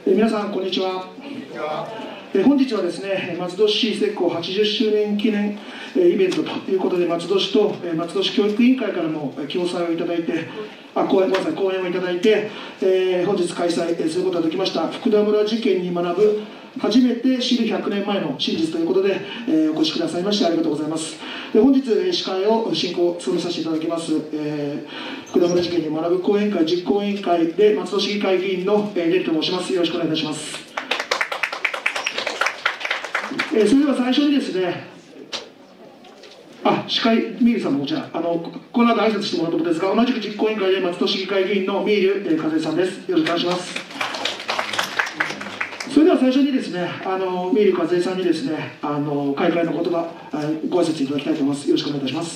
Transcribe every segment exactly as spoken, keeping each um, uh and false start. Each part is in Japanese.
え皆さんこんにちは。え本日はですね、松戸市設置はちじゅっしゅうねん記念えイベントということで、松戸市とえ松戸市教育委員会からも共催をいただいて、あ講演ごめんなさい講演をいただいて、えー、本日開催することができました福田村事件に学ぶ初めて知るひゃくねんまえの真実ということで、えー、お越しくださいましてありがとうございます。で本日司会を進行務めさせていただきます、えー、福田村事件に学ぶ講演会実行委員会で松戸市議会議員のえー、レリと申します。よろしくお願いいたします。えー、それでは最初にですね、あ、司会、ミールさんもじゃあ、あのこの後挨拶してもらうところですが、同じく実行委員会で松戸市議会議員のミール和江さんです。よろしくお願いします。それでは最初にですね、あのミール和江さんにですね、あの開会の言葉、ご挨拶いただきたいと思います。よろしくお願いいたします。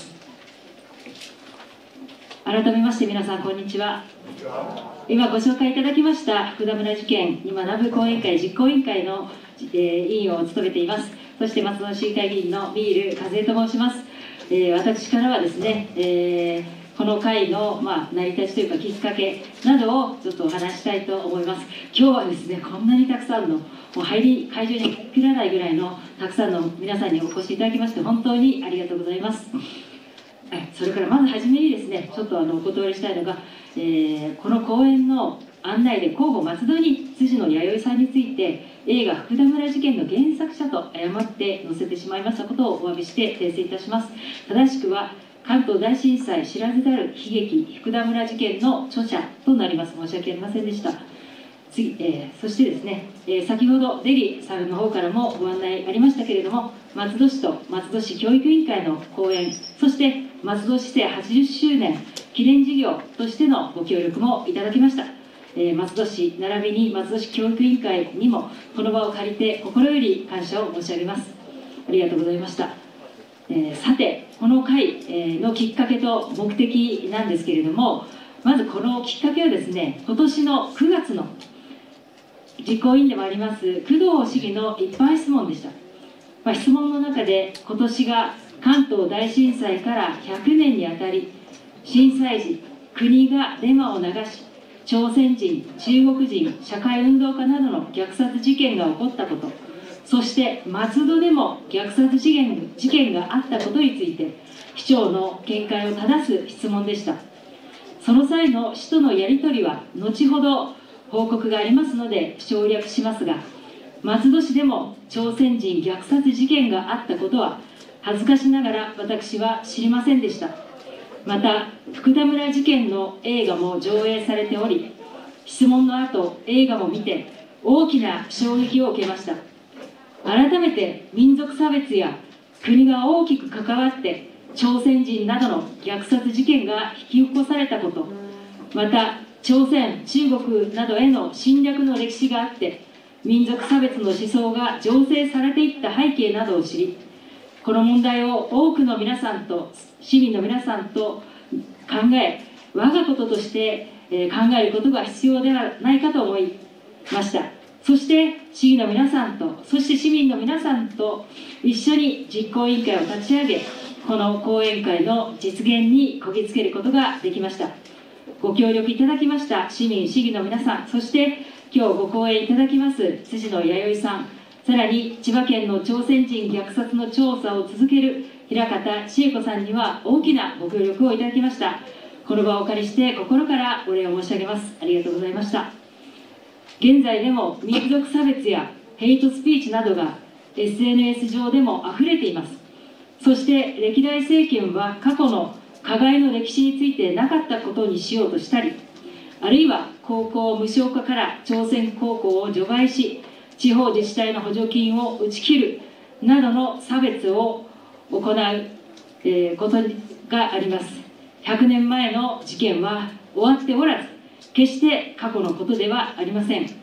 改めまして皆さんこんにちは。今ご紹介いただきました福田村事件に学ぶ講演会実行委員会の、えー、委員を務めています。そして松戸市議会議員のミール和江と申します。えー、私からはですね、えー、この会の、まあ、成り立ちというかきっかけなどをちょっとお話したいと思います。今日はですね、こんなにたくさんのもう入り会場に入りらないぐらいのたくさんの皆さんにお越しいただきまして本当にありがとうございます。それからまずはじめにですね、ちょっとあのお断りしたいのが、えー、この講演の案内で広報松戸に辻野弥生さんについて映画福田村事件の原作者と誤って載せてしまいましたことをお詫びして訂正いたします。正しくは関東大震災知らずなる悲劇福田村事件の著者となります。申し訳ありませんでした。次、えー、そしてですね、えー、先ほどデリさんの方からもご案内ありましたけれども、松戸市と松戸市教育委員会の講演、そして松戸市政はちじゅっしゅうねん記念事業としてのご協力もいただきました。えー、松戸市並びに松戸市教育委員会にもこの場を借りて心より感謝を申し上げます。ありがとうございました。えー、さてこの会のきっかけと目的なんですけれども、まずこのきっかけはですね、今年のくがつの実行委員でもあります工藤市議の一般質問でした。まあ、質問の中で今年が関東大震災からひゃくねんにあたり、震災時国がデマを流し朝鮮人、中国人、社会運動家などの虐殺事件が起こったこと、そして松戸でも虐殺事件事件があったことについて市長の見解を正す質問でした。その際の市とのやり取りは後ほど報告がありますので省略しますが、松戸市でも朝鮮人虐殺事件があったことは恥ずかしながら私は知りませんでした。また福田村事件の映画も上映されており、質問の後映画も見て大きな衝撃を受けました。改めて民族差別や国が大きく関わって朝鮮人などの虐殺事件が引き起こされたこと、また朝鮮、中国などへの侵略の歴史があって民族差別の思想が醸成されていった背景などを知り、この問題を多くの皆さんと市民の皆さんと考え、我がこととして考えることが必要ではないかと思いました。そして市議の皆さんと、そして市民の皆さんと一緒に実行委員会を立ち上げ、この講演会の実現にこぎつけることができました。ご協力いただきました市民、市議の皆さん、そして今日ご講演いただきます辻野弥生さん、さらに千葉県の朝鮮人虐殺の調査を続ける平方千恵子さんには大きなご協力をいただきました。この場をお借りして心からお礼を申し上げます。ありがとうございました。現在でも民族差別やヘイトスピーチなどが エスエヌエス 上でもあふれています。そして歴代政権は過去の加害の歴史についてなかったことにしようとしたり、あるいは高校無償化から朝鮮高校を除外し地方自治体の補助金を打ち切るなどの差別を行う、えー、ことがあります。ひゃくねんまえの事件は終わっておらず、決して過去のことではありません。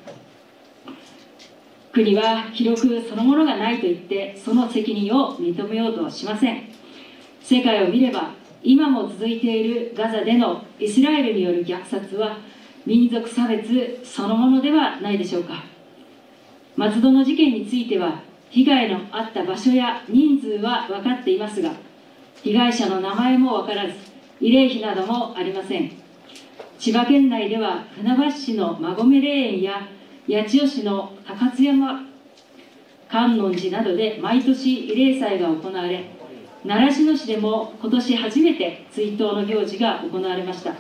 国は記録そのものがないと言ってその責任を認めようとはしません。世界を見れば今も続いているガザでのイスラエルによる虐殺は民族差別そのものではないでしょうか。松戸の事件については被害のあった場所や人数は分かっていますが、被害者の名前も分からず慰霊碑などもありません。千葉県内では船橋市の馬込霊園や八千代市の高津山観音寺などで毎年慰霊祭が行われ、習志野市でも今年初めて追悼の行事が行われました。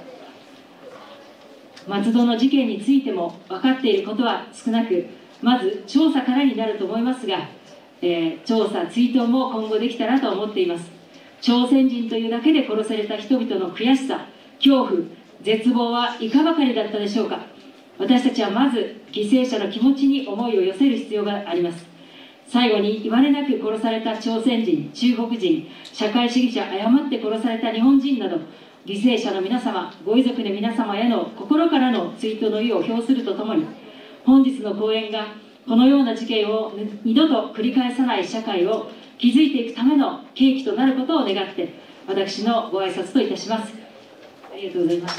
松戸の事件についても分かっていることは少なく、まず調査からになると思いますが、えー、調査追悼も今後できたらと思っています。朝鮮人というだけで殺された人々の悔しさ、恐怖、絶望はいかばかりだったでしょうか。私たちはまず犠牲者の気持ちに思いを寄せる必要があります。最後に言われなく殺された朝鮮人、中国人、社会主義者、誤って殺された日本人など、犠牲者の皆様、ご遺族の皆様への心からの追悼の意を表するとともに、本日の講演がこのような事件を二度と繰り返さない社会を築いていくための契機となることを願って、私のご挨拶といたします。ありがとうございました。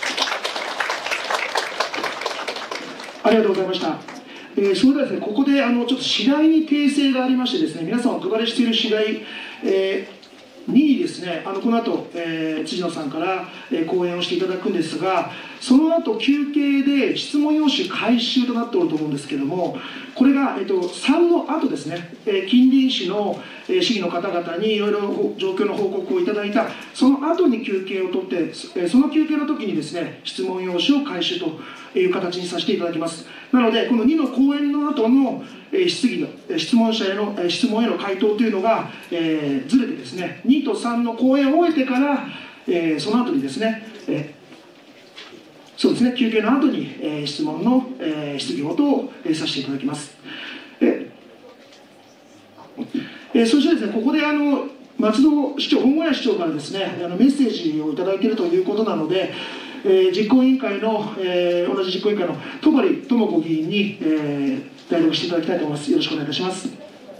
ありがとうございました。えー、それではですね、ここであのちょっと次第に訂正がありましてですね、皆さんお配りしている次第、えーにですね、あのこの後、えー、辻野さんから、えー、講演をしていただくんですが、その後休憩で質問用紙回収となっておると思うんですけれども、これが、えー、とさんの後ですね、えー、近隣市の、えー、市議の方々にいろいろ状況の報告をいただいた、その後に休憩を取って、えー、その休憩の時にですね、質問用紙を回収という形にさせていただきます。なので、このにの講演の後の質疑の質問者への質問への回答というのが、えー、ずれてですね、にとさんの講演を終えてから、えー、その後にですね、えー、そうですね、休憩の後に、えー、質問の、えー、質疑応答を、えー、させていただきます。えーえー、そしてですね、ここであの松戸市長、本郷谷市長からですね、あのメッセージをいただいているということなので、えー、実行委員会の、えー、同じ実行委員会の戸張智子議員に、えー代読していただきたいと思います。よろしくお願いいたします。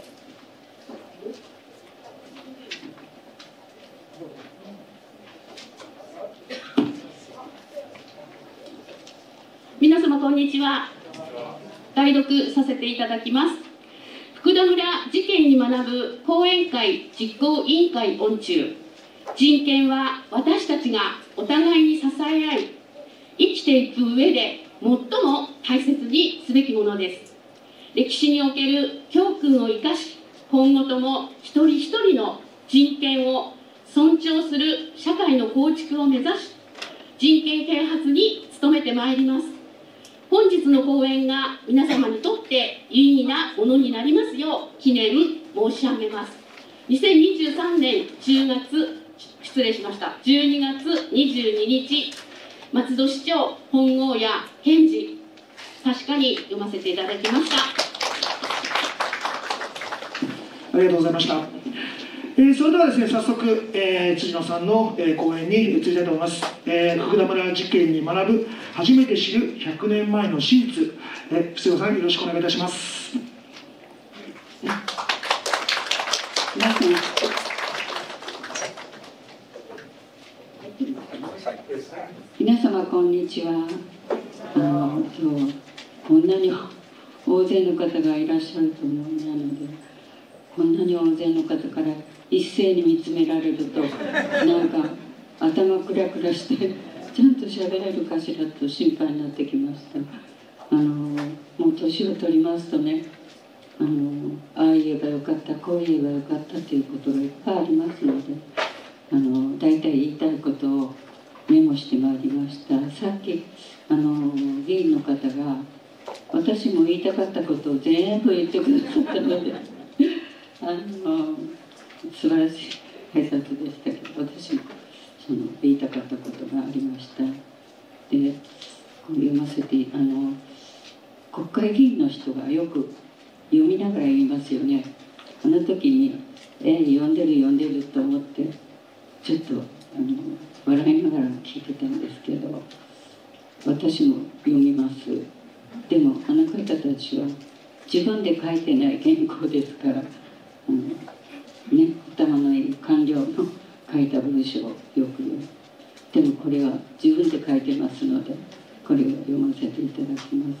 皆様こんにちは。代読させていただきます。福田村事件に学ぶ講演会実行委員会御中。人権は私たちがお互いに支え合い、生きていく上で最も大切にすべきものです。歴史における教訓を生かし、今後とも一人一人の人権を尊重する社会の構築を目指し、人権啓発に努めてまいります。本日の講演が皆様にとって有意義なものになりますよう記念申し上げます。にせんにじゅうさんねんじゅうがつ、失礼しました、じゅうにがつにじゅうににち、松戸市長本郷谷健二、確かに読ませていただきました。 ありがとうございました。えー、それではですね、早速、えー、辻野さんの、えー、講演に移りたいと思います。えー、福田村事件に学ぶ、初めて知るひゃくねんまえの史実。えー、辻野さん、よろしくお願いいたします。 皆さん、皆様こんにちは。あの今日こんなに大勢の方がいらっしゃると思うなので、こんなに大勢の方から一斉に見つめられるとなんか頭クラクラしてちゃんと喋れるかしらと心配になってきました。あのもう年を取りますとね、あのああ言えばよかった、こう言えばよかったということがいっぱいありますので、あの大体言いたいことをメモしてまいりました。さっきあの議員の方が私も言いたかったことを全部言ってくださったのであの素晴らしい挨拶でしたけど、私もその言いたかったことがありました。で読ませて、あの国会議員の人がよく読みながら言いますよね。あの時に「えー、読んでる読んでる」と思ってちょっとあの笑いながら聞いてたんですけど、私も読みます。でもあの方たちは自分で書いてない原稿ですから、あのね、頭のいい官僚の書いた文章をよく読む。でもこれは自分で書いてますので、これを読ませていただきます。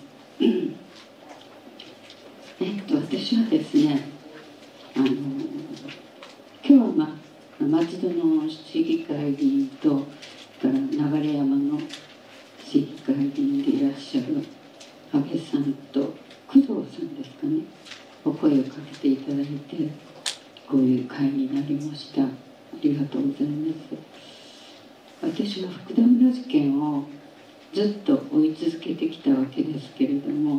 えっと私はですね、あの今日は、ま、松戸の市議会議員とから流山の市議会議員でいらっしゃる安倍さんと工藤さんですかね、お声をかけていただいて、こういう会になりました。ありがとうございます。私は福田村事件をずっと追い続けてきたわけですけれども、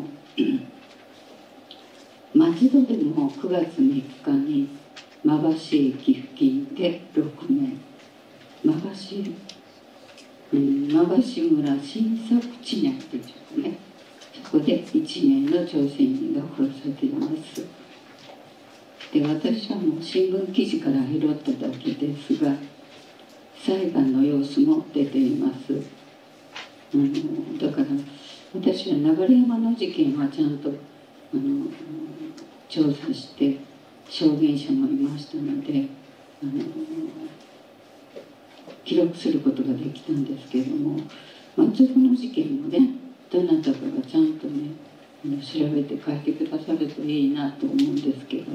松戸でもくがつみっかに馬橋駅付近でろくめい、馬橋、うん、馬橋村新作地内でしょうかね、そこでいちめいの朝鮮人が殺されています。で、私はもう新聞記事から拾っただけですが、裁判の様子も出ています。あのだから私は流山の事件はちゃんとあの調査して証言者もいましたので、あの記録することができたんですけれども、松戸の事件もね、どなたかがちゃんとね調べて書いてくださるといいなと思うんですけど、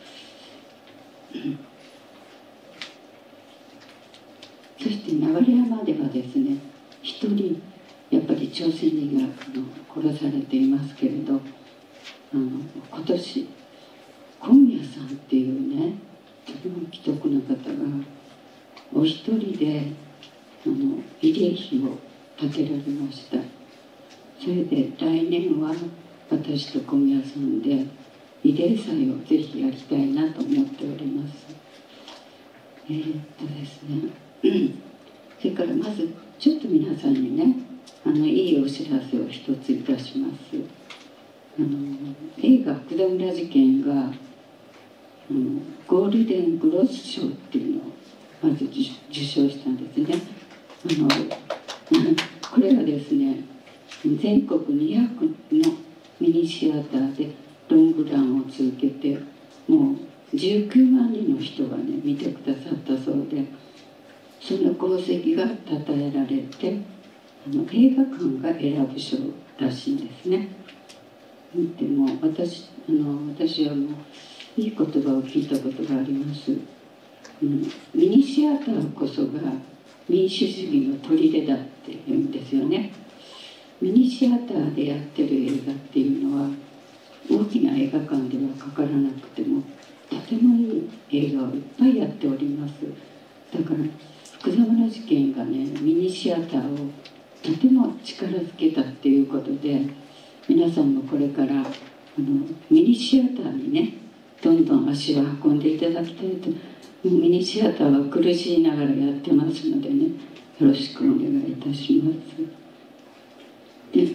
そして流山ではですね、一人やっぱり朝鮮人が殺されていますけれど、あの今年小宮さんっていうね、とても既得な方がお一人であの慰霊碑を建てられました。それで来年は私と小宮さんで慰霊祭をぜひやりたいなと思っております。えー、っとですねそれからまずちょっと皆さんにね、あのいいお知らせを一ついたします。あの映画「福田村事件が」あのゴールデングロス賞っていうのをまず受賞したんですね。あのこれはですね、全国にひゃくのミニシアターでロングランを続けて、もうじゅうきゅうまんにんの人がね見てくださったそうで、その功績がたたえられて、あの映画館が選ぶ賞らしいんですね。でも私あの私はもういい言葉を聞いたことがあります。うん、ミニシアターこそが民主主義の砦だって言うんですよね。ミニシアターでやってる映画っていうのは大きな映画館ではかからなくてもとてもいい映画をいっぱいやっております。だから福田村事件がね、ミニシアターをとても力づけたっていうことで、皆さんもこれからあのミニシアターにねどんどん足を運んでいただきたいと。ミニシアターは苦しいながらやってますのでね、よろしくお願いいたします。で、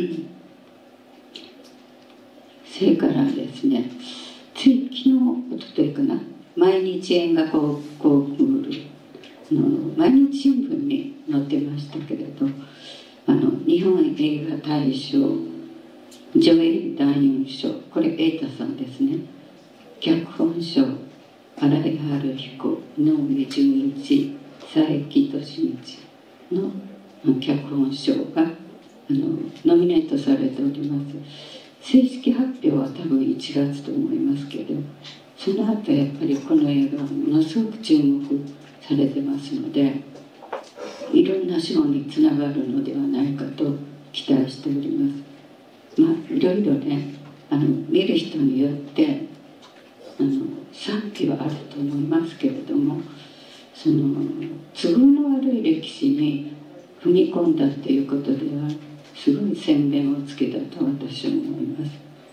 それからですね、つい昨日おとといかな、毎日映画コンクールの毎日新聞に載ってましたけれど、あの日本映画大賞助演男優賞、これ瑛太さんですね。脚本賞新井春彦、井上純一、佐伯利道の脚本賞があのノミネートされております。正式発表は多分いちがつと思いますけど、その後やっぱりこの映画はものすごく注目されてますので、いろんな賞につながるのではないかと期待しております。まあいろいろね、あの見る人によってあの賛否はあると思いますけれども、その都合の悪い歴史に踏み込んだっていうことではすごい洗面をつけたと私は思います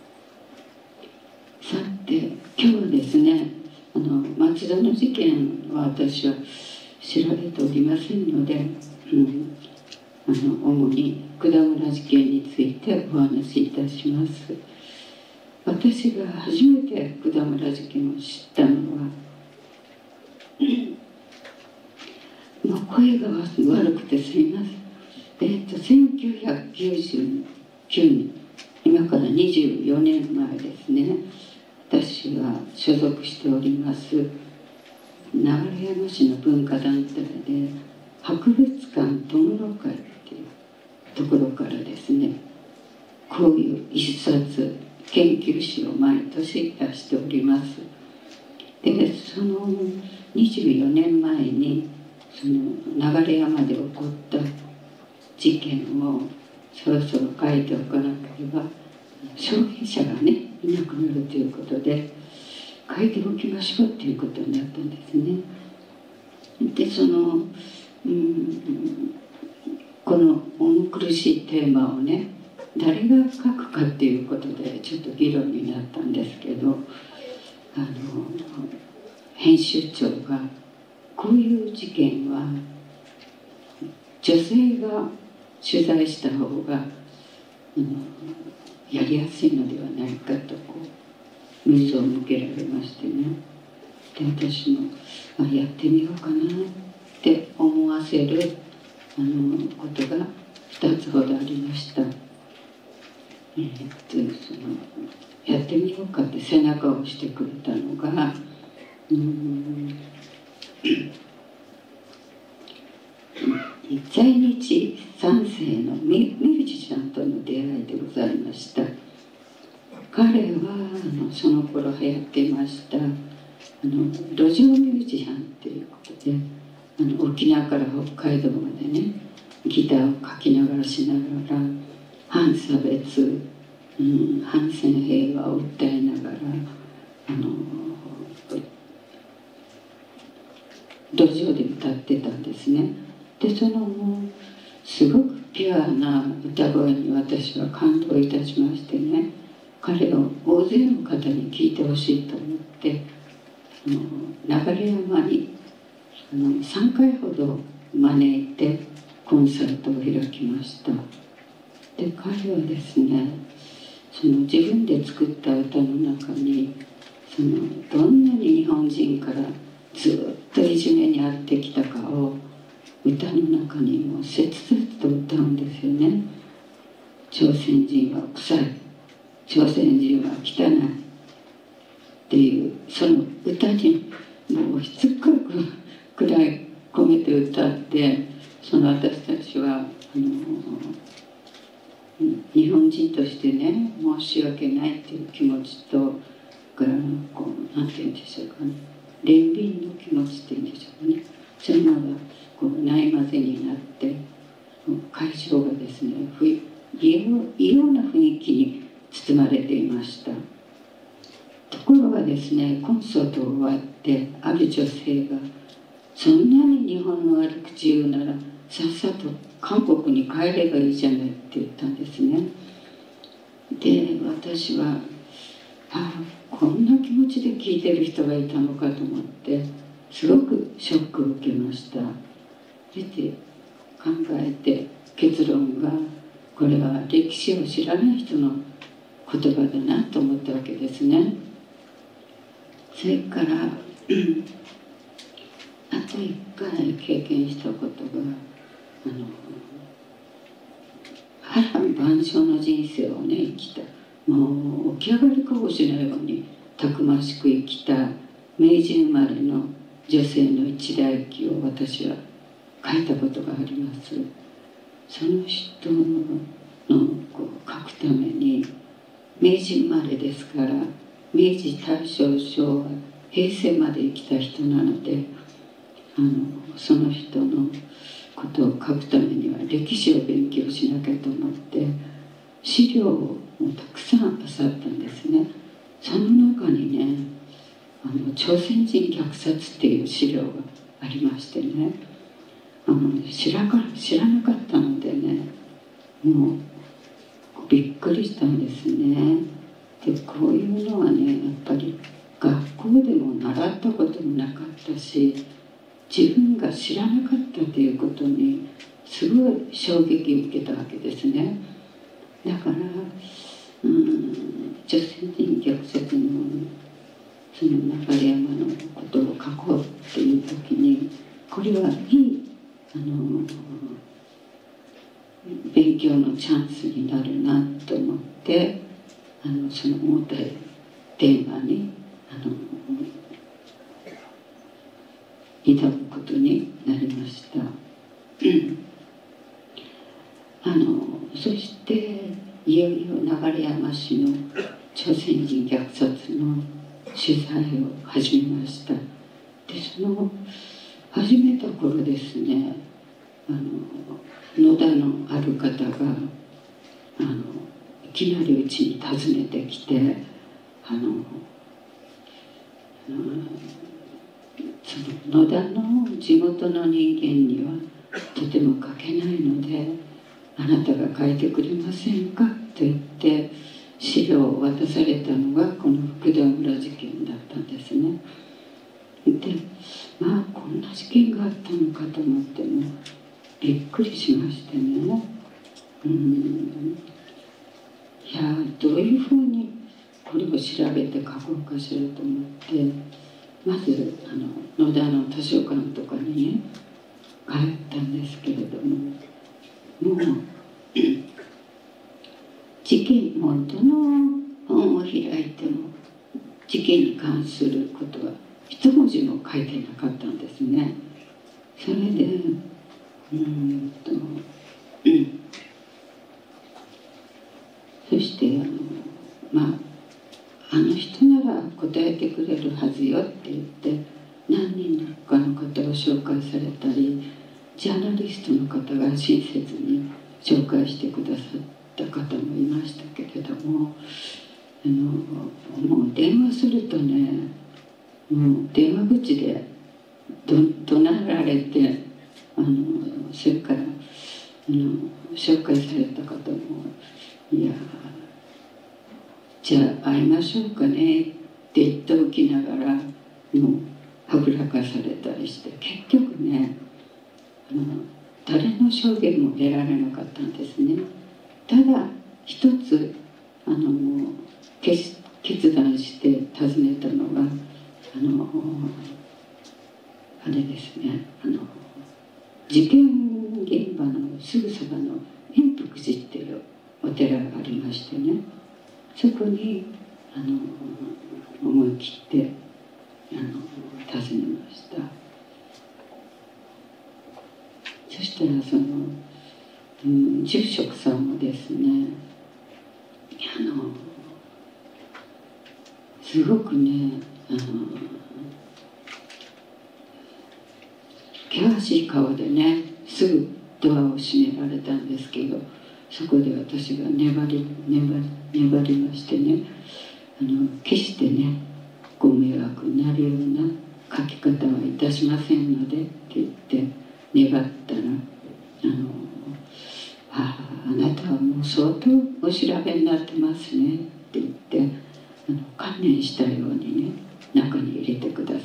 。さて今日はですね、あの松戸の事件は私は知られておりませんので、うん、あの主に福田村事件についてお話しいたします。私が初めて福田村事件を知ったのはもう声が悪くてすみません。えー、とせんきゅうひゃくきゅうじゅうきゅうねん、今からにじゅうよねんまえですね、私は所属しております流山市の文化団体で博物館友の会っていうところからですね、こういう一冊研究誌を毎年出しております。でそのにじゅうよねんまえにその流山で起こった事件をそろそろ書いておかなければ証言者がねいなくなるということで書いておきましょうっていうことになったんですね。でその、うん、この重苦しいテーマをね誰が書くかっていうことでちょっと議論になったんですけど、あの編集長がこういう事件は女性が取材した方が、うん、やりやすいのではないかとこう水を向けられましてね。で私もあやってみようかなって思わせるあのことがふたつほどありました。えー、っとそのやってみようかって背中を押してくれたのが、うん在日三世のミュージシャンとの出会いでございました。彼はあのその頃流行っていましたあの路上ミュージシャンということで、あの沖縄から北海道までねギターをかきながらしながら反差別、うん、反戦平和を訴えながらあの路上で歌ってたんですね。でそのすごくピュアな歌声に私は感動いたしましてね、彼を大勢の方に聴いてほしいと思ってあの流山にあのさんかいほど招いてコンサートを開きました。で彼はですねその自分で作った歌の中にそのどんなに日本人からずっといじめに遭ってきたかを歌の中にも切々と歌うんですよね。朝鮮人は臭い、朝鮮人は汚いっていうその歌にもうしつこくくらい込めて歌って、その私たちはあの日本人としてね申し訳ないっていう気持ちとからこうなんて言うんでしょうかね、憐憫の気持ちっていうんでしょうかね、そういうのがこうないまぜになって会場がですね異様な雰囲気に包まれていました。ところがですねコンサート終わってある女性が「そんなに日本の悪口言うならさっさと韓国に帰ればいいじゃない」って言ったんですね。で私はああこんな気持ちで聴いてる人がいたのかと思ってすごくショックを受けました。そして考えて結論がこれは歴史を知らない人の言葉だなと思ったわけですね。それからあと一回経験したことがあの波乱万丈の人生をね生きた、もう起き上がりこぼしのようにたくましく生きた明治生まれの女性の一代記を私は書いたことがあります。その人のこう書くために明治生まれですから明治大正昭和平成まで生きた人なのであのその人のことを書くためには歴史を勉強しなきゃと思って資料をたくさん漁ったんですね。その中にねあの朝鮮人虐殺っていう資料がありましてね、あの知らか知らなかったのでねもうびっくりしたんですね。でこういうのはねやっぱり学校でも習ったこともなかったし自分が知らなかったということにすごい衝撃を受けたわけですね。だからうん朝鮮人虐殺のその流山のことを書こうっていう時にこれはいいあの勉強のチャンスになるなと思ってあのその重たいテーマにあの挑むことになりました。あのそしていよいよ流山市の朝鮮人虐殺の取材を始めました。でその始めた頃ですねあの野田のある方があのいきなりうちに訪ねてきて、あの、うん、その野田の地元の人間にはとても書けないので、あなたが書いてくれませんかと言って資料を渡されたのがこの福田村事件だったんですね。で、まあこんな事件があったのかと思ってもびっくりしましてね、うん、いやどういうふうにこれを調べて書こうかしらと思って、まずあの野田の図書館とかにね帰ったんですけれども、もう事件、もうどの本を開いても事件に関することは一文字も書いてなかったんですね。それでうーんと、うん、そしてあのまああの人なら答えてくれるはずよって言って何人かの方を紹介されたり、ジャーナリストの方が親切に紹介してくださった方もいましたけれども、あのもう電話するとね、もう電話口でど怒鳴られて、あのそれからあの紹介された方も「いやじゃあ会いましょうかね」って言っておきながらもうはぐらかされたりして、結局ねあの誰の証言も得られなかったんですね。ただ一つあのもう決決断して訪ねたのがあのあれですね、あの事件現場のすぐそばの円福寺っていうお寺がありましてね、そこにあの思い切ってあの訪ねました。そしたらその、うん、住職さんもですね、あのすごくねあの険しい顔でねすぐドアを閉められたんですけど、そこで私が粘り粘り粘りましてね、あの決してねご迷惑になるような書き方はいたしませんのでって言って粘ったら、あのああなたはもう相当お調べになってますねって言ってあの観念したようにね中に入れてくださって、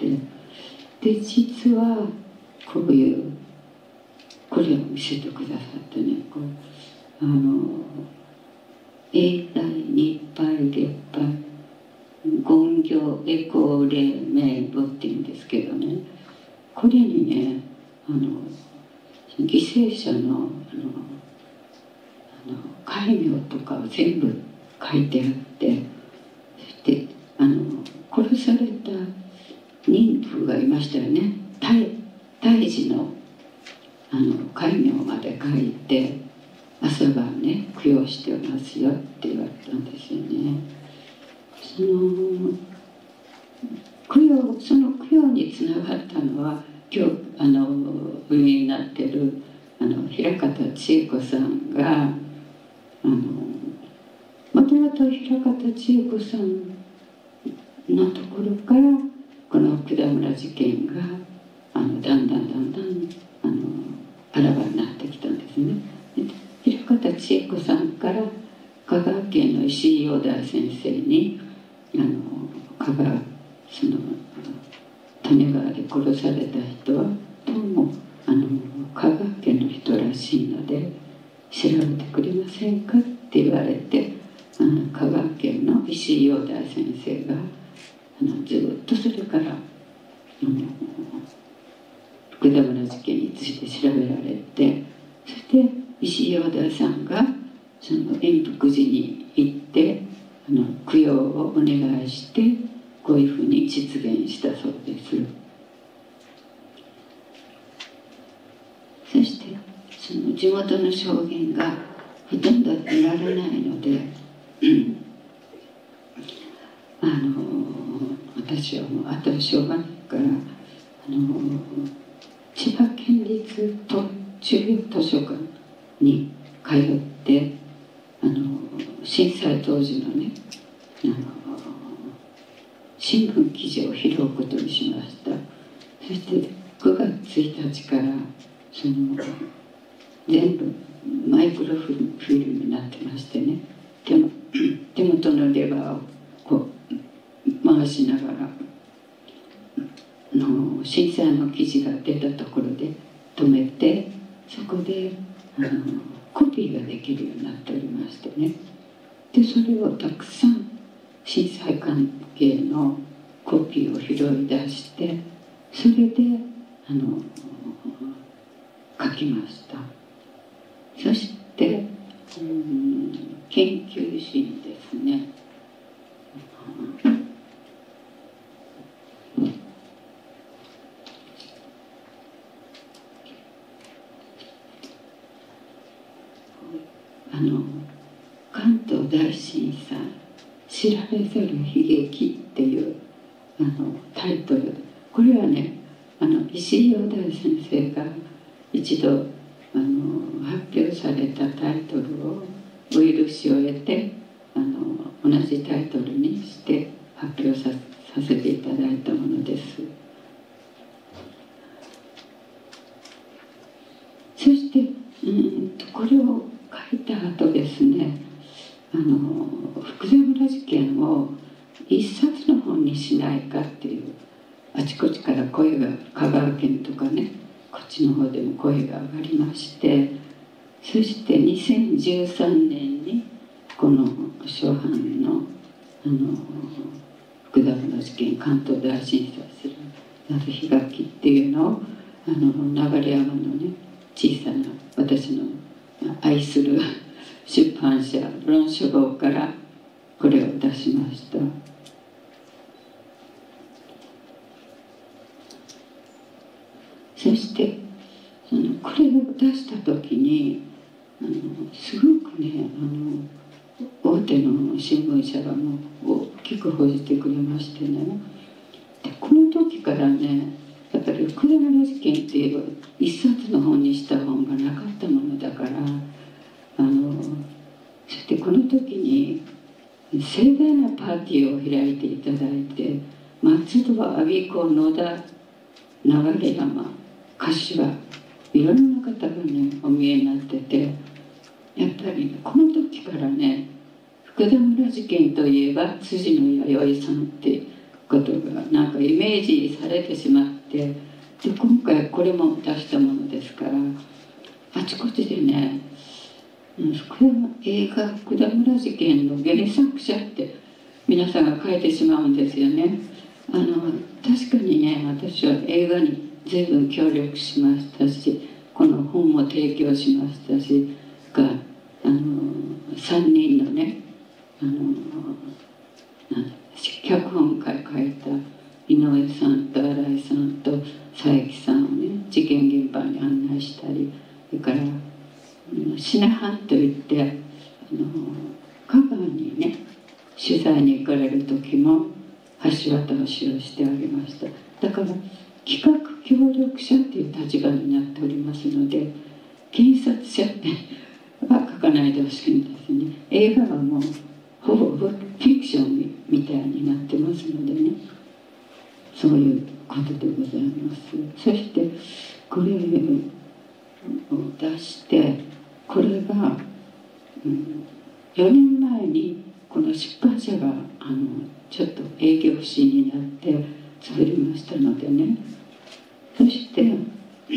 で実はこういうこれを見せてくださってね、こうあの永代日配月配言行エコー霊名簿っていうんですけどね、これにねあの犠牲者のあのあの戒名とかを全部書いてあって、そしてあの殺された妊婦がいましたよね、胎児のあの戒名まで書いて朝晩ね供養してますよって言われたんですよね。その供養その供養につながったのは今日あの上になってるあの平方千恵子さんがあのもともと平方千恵子さんのところからこの福田村事件があのだんだんだんだんあのあらわになってきたんですね。で平方千恵子さんから香川県の石井陽大先生にあの香川その利根川で殺された人はどうもあの香川県の人らしいので調べてくれませんかって言われて、あの香川県の石井陽大先生があのずっとそれからあの福田村事件について調べられて、そして石井陽大さんがその円福寺に行ってあの供養をお願いしてこういうふうに実現したそうです。そしてその地元の証言がほとんど得られないので、うん、あの私はもうあと小学からあの千葉県立中央図書館に通って震災当時のねあの新聞記事を拾うことにしました。そしてくがつついたちからその全部マイクロフィルムになってましてね、手も手元のレバーをこう回しながらの震災の記事が出たところで止めて、そこであのコピーができるようになっておりましてね、でそれをたくさん震災関係のコピーを拾い出して、それであの書きました。そしてうん研究心ですね。あの関東大震災知られざる悲劇っていうあのタイトル、これはねあの石井陽大先生が一度あの発表されたタイトルをお許しを得てあの同じタイトルにして発表さ、させていただいたものです。そしてうんとこれを書いた後ですね、あの福田村事件を一冊の本にしないかっていうあちこちから声が、香川県とかねこっちの方でも声が上がりまして、そしてにせんじゅうさんねんにこの初版のあの福田村事件関東大震災する謎碑書きっていうのをあの流山のね小さな私の愛する出版社論書房からこれを出しました。そしてそのこれを出した時にあのすごくねあの大手の新聞社がもう大きく報じてくれましてね、でこの時からねやっぱり福田村事件っていう一冊の本にした本がなかったものだから、あのそしてこの時に盛大なパーティーを開いていただいて、松戸は我孫子野田流山柏いろんな方がねお見えになってて、やっぱり、ね、この時からね福田村事件といえば辻野弥生さんってことがなんかイメージされてしまって、で今回これも出したものですからあちこちでね福田映画「福田村事件」の原作者って皆さんが書いてしまうんですよね。あの確かにね私は映画に随分協力しましたし、この本も提供しましたしがあのさんにんのねあの脚本会書いた井上さんと新井さんと佐伯さんをね事件現場に案内したり、それから品藩といってあの香川にね取材に行かれる時も橋渡しをしてあげました。だから企画協力者っていう立場になっておりますので、検察者っては書かないでほしいんですね。映画はもうほぼフィクションみたいになってますのでね、そういうことでございます。そしてこれを出して、これが、うん、よねんまえにこの出版社があのちょっと営業不振になって潰れましたのでね、そして、うん、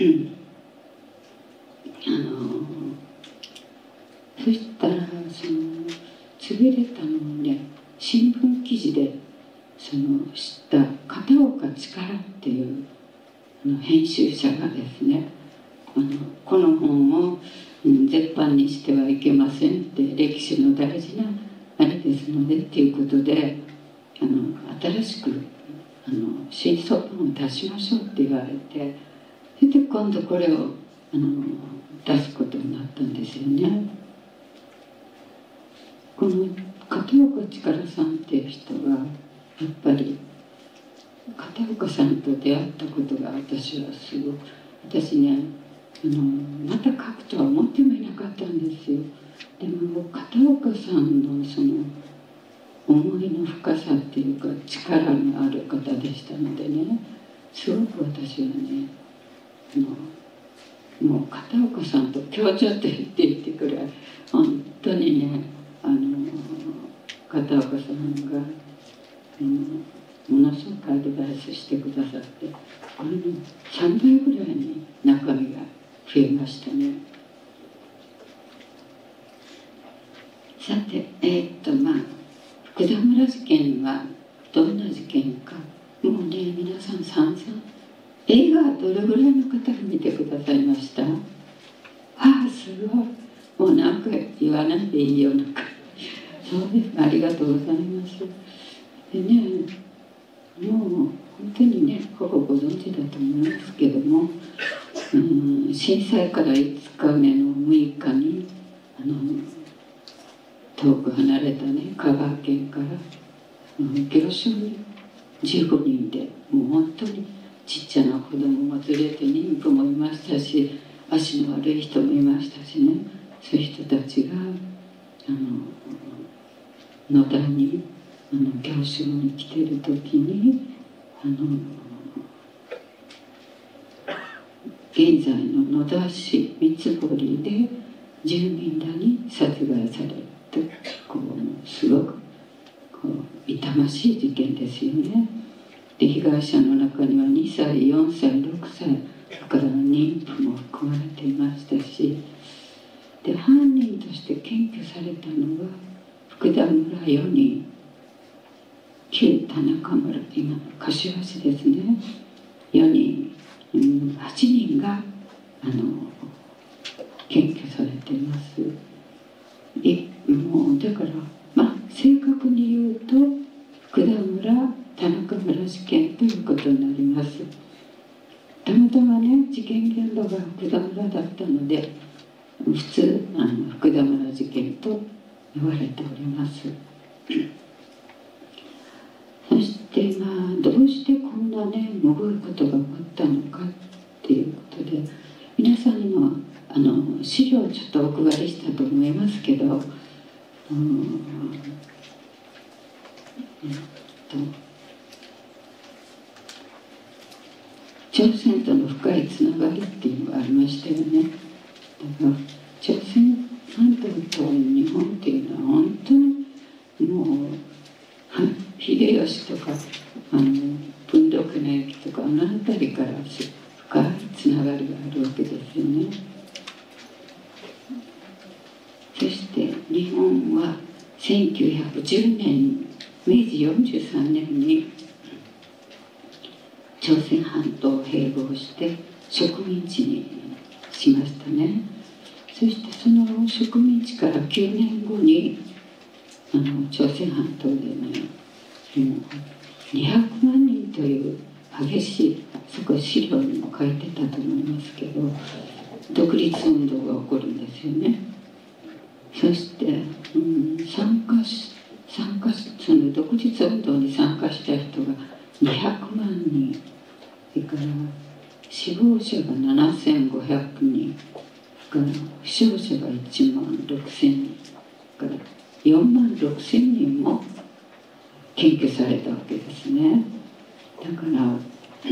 あのそしたらその潰れたのをね新聞記事でその知った片岡力っていうあの編集者がですね、あのこの本を、うん、絶版にしてはいけませんって、歴史の大事なあれですのでっていうことであの新しくあの新書本を出しましょうって言われて、それで今度これをあの出すことになったんですよね。この片岡力さんっていう人がやっぱり片岡さんと出会ったことが私はすごく、私ねあのまた書くとは思ってもいなかったんですよ。でも片岡さんのその思いの深さっていうか力のある方でしたのでね、すごく私はね、あのもう片岡さんと共著と言っていてくらい本当にね、あの片岡さんがあのものすごくアドバイスしてくださって、これのさんばいぐらいに中身が増えましたね。さて、えー、っとまあ福田村事件はどんな事件か、もうね皆さん散々映画どれぐらいの方が見てくださいました？ああすごい、もうなんか言わないでいいような感じ。そうです、ありがとうございます。でね、もう本当にねほぼご存知だと思いますけども、うん、震災からいつかめのむいかにあの遠く離れたね香川県から行商にじゅうごにんで、もう本当にちっちゃな子供も連れて妊婦もいましたし、足の悪い人もいましたしね、そういう人たちがあの野田にあの行商に来てる時に、あの現在の野田市三堀で住民らに殺害されて、こうすごくこう痛ましい事件ですよね。で被害者の中にはにさいよんさいろくさいから妊婦も含まれていましたし、で犯人として検挙されたのは福田村よにん、旧田中村、今の柏市ですね、よにん、うん、はちにんがあの検挙されています。でもうだからまあ正確に言うと福田村田中村事件ということになります。たまたまね事件現場が福田村だったので、普通あの福田村事件と言われております。そしてまあどうしてこんなねむごいことが起こったのかっていうことで、皆さんにもあの資料をちょっとお配りしたと思いますけど、うん、えっと朝鮮との深いつながりっていうのがありましたよね。だから朝鮮半島と日本っていうのは本当にもう秀吉とかあの文禄の駅とかあの辺りから深いつながりがあるわけですよね。そして日本はせんきゅうひゃくじゅうねんめいじよんじゅうさんねんに朝鮮半島を併合して植民地にしましたね。そしてその植民地からきゅうねんごにあの朝鮮半島でね、もうにひゃくまんにんという激しい、そこ資料にも書いてたと思いますけど、独立運動が起こるんですよね。そして、うん、参加し参加しその独立運動に参加した人がにひゃくまんにん、それから死亡者がななせんごひゃくにん、それから負傷者がいちまんろくせんにん、それからよんまんろくせんにんも検挙されたわけですね。だから、うん、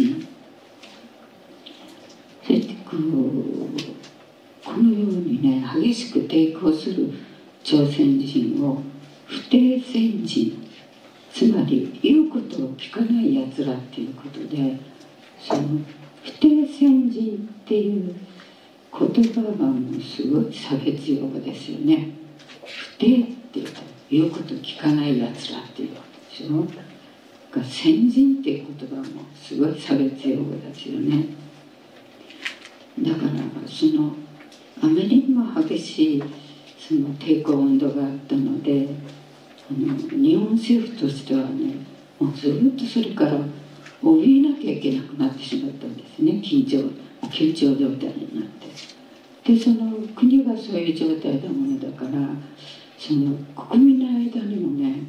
そしてこうこのようにね激しく抵抗する朝鮮人を不逞鮮人、つまり言うことを聞かないやつらっていうことで、その不逞鮮人っていう言葉がもうすごい差別用語ですよね。不逞っていうと言うこと聞かないやつらっていうことでしょ。が鮮人っていう言葉もすごい差別用語ですよね。だからそのあまりにも激しいその抵抗運動があったので、あの日本政府としてはね、もうずっとそれから怯えなきゃいけなくなってしまったんですね。緊張緊張状態になって、でその国がそういう状態なものだから、その国民の間にもね、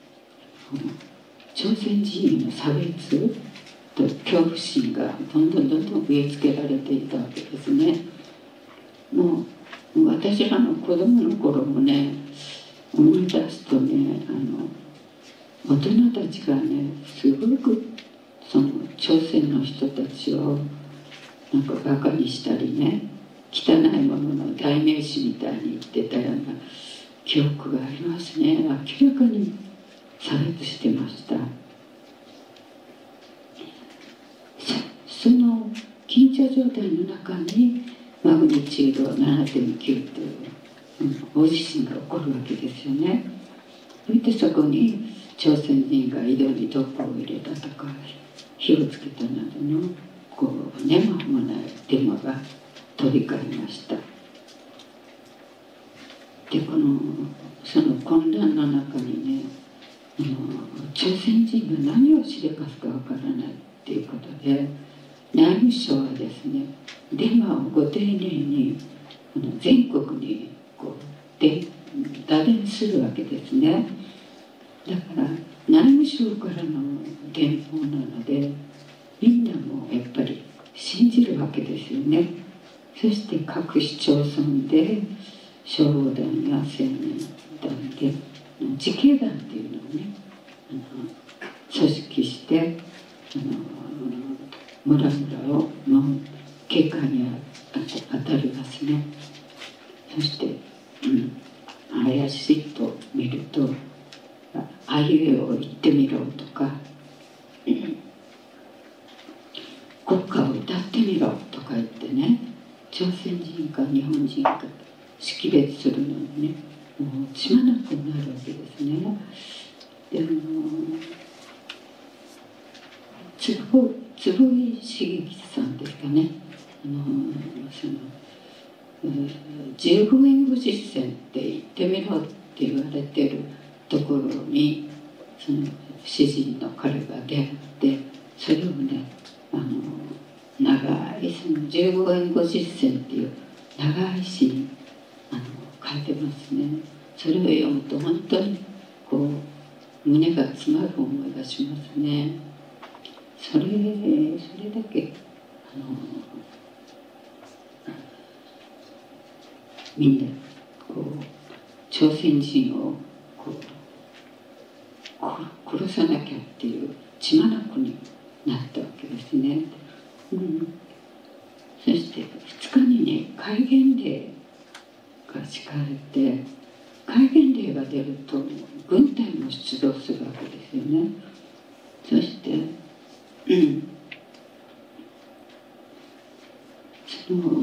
朝鮮人への差別と恐怖心がどんどんどんどん植え付けられていたわけですね。 もう私らの子供の頃もね思い出すとね、あの大人たちがねすごくその朝鮮の人たちをなんかバカにしたりね、汚いものの代名詞みたいに言ってたような記憶がありますね。明らかに差別してました。その緊張状態の中にマグニチュード ななてんきゅう という、うん、大地震が起こるわけですよね。そしてそこに朝鮮人が井戸に毒を入れたとか火をつけたなどのこう根も葉もないデマが飛び交いました。でこのその混乱の中にね、あの朝鮮人が何をしでかすかわからないっていうことで、内務省はですねデマをご丁寧にあの全国にこうで打電するわけですね。だから内務省からの電報なのでみんなもやっぱり信じるわけですよね。そして各市町村で消防団や青年団で自警団っていうのをねあの組織してあの村々をの警戒に当たりますね。そして、うん、怪しいと見ると「あいうえを言ってみろ」とか「国歌を歌ってみろ」とか言ってね、朝鮮人か日本人か識別するのにねもう血眼なくなるわけですね。であの坪井茂さんですかね、あのそのじゅうごえんご実践って言ってみろって言われてるところにその詩人の彼が出会って、それをねあの長いそのじゅうごえんご実践っていう長い詩にあの書いてますね。それを読むと本当にこう胸が詰まる思いがしますね。それそれだけあのみんなこう朝鮮人をこう殺さなきゃっていう血眼になったわけですね。うん、そしてふつかにね戒厳令が敷かれて、戒厳令が出ると軍隊も出動するわけですよね。そして、うん、その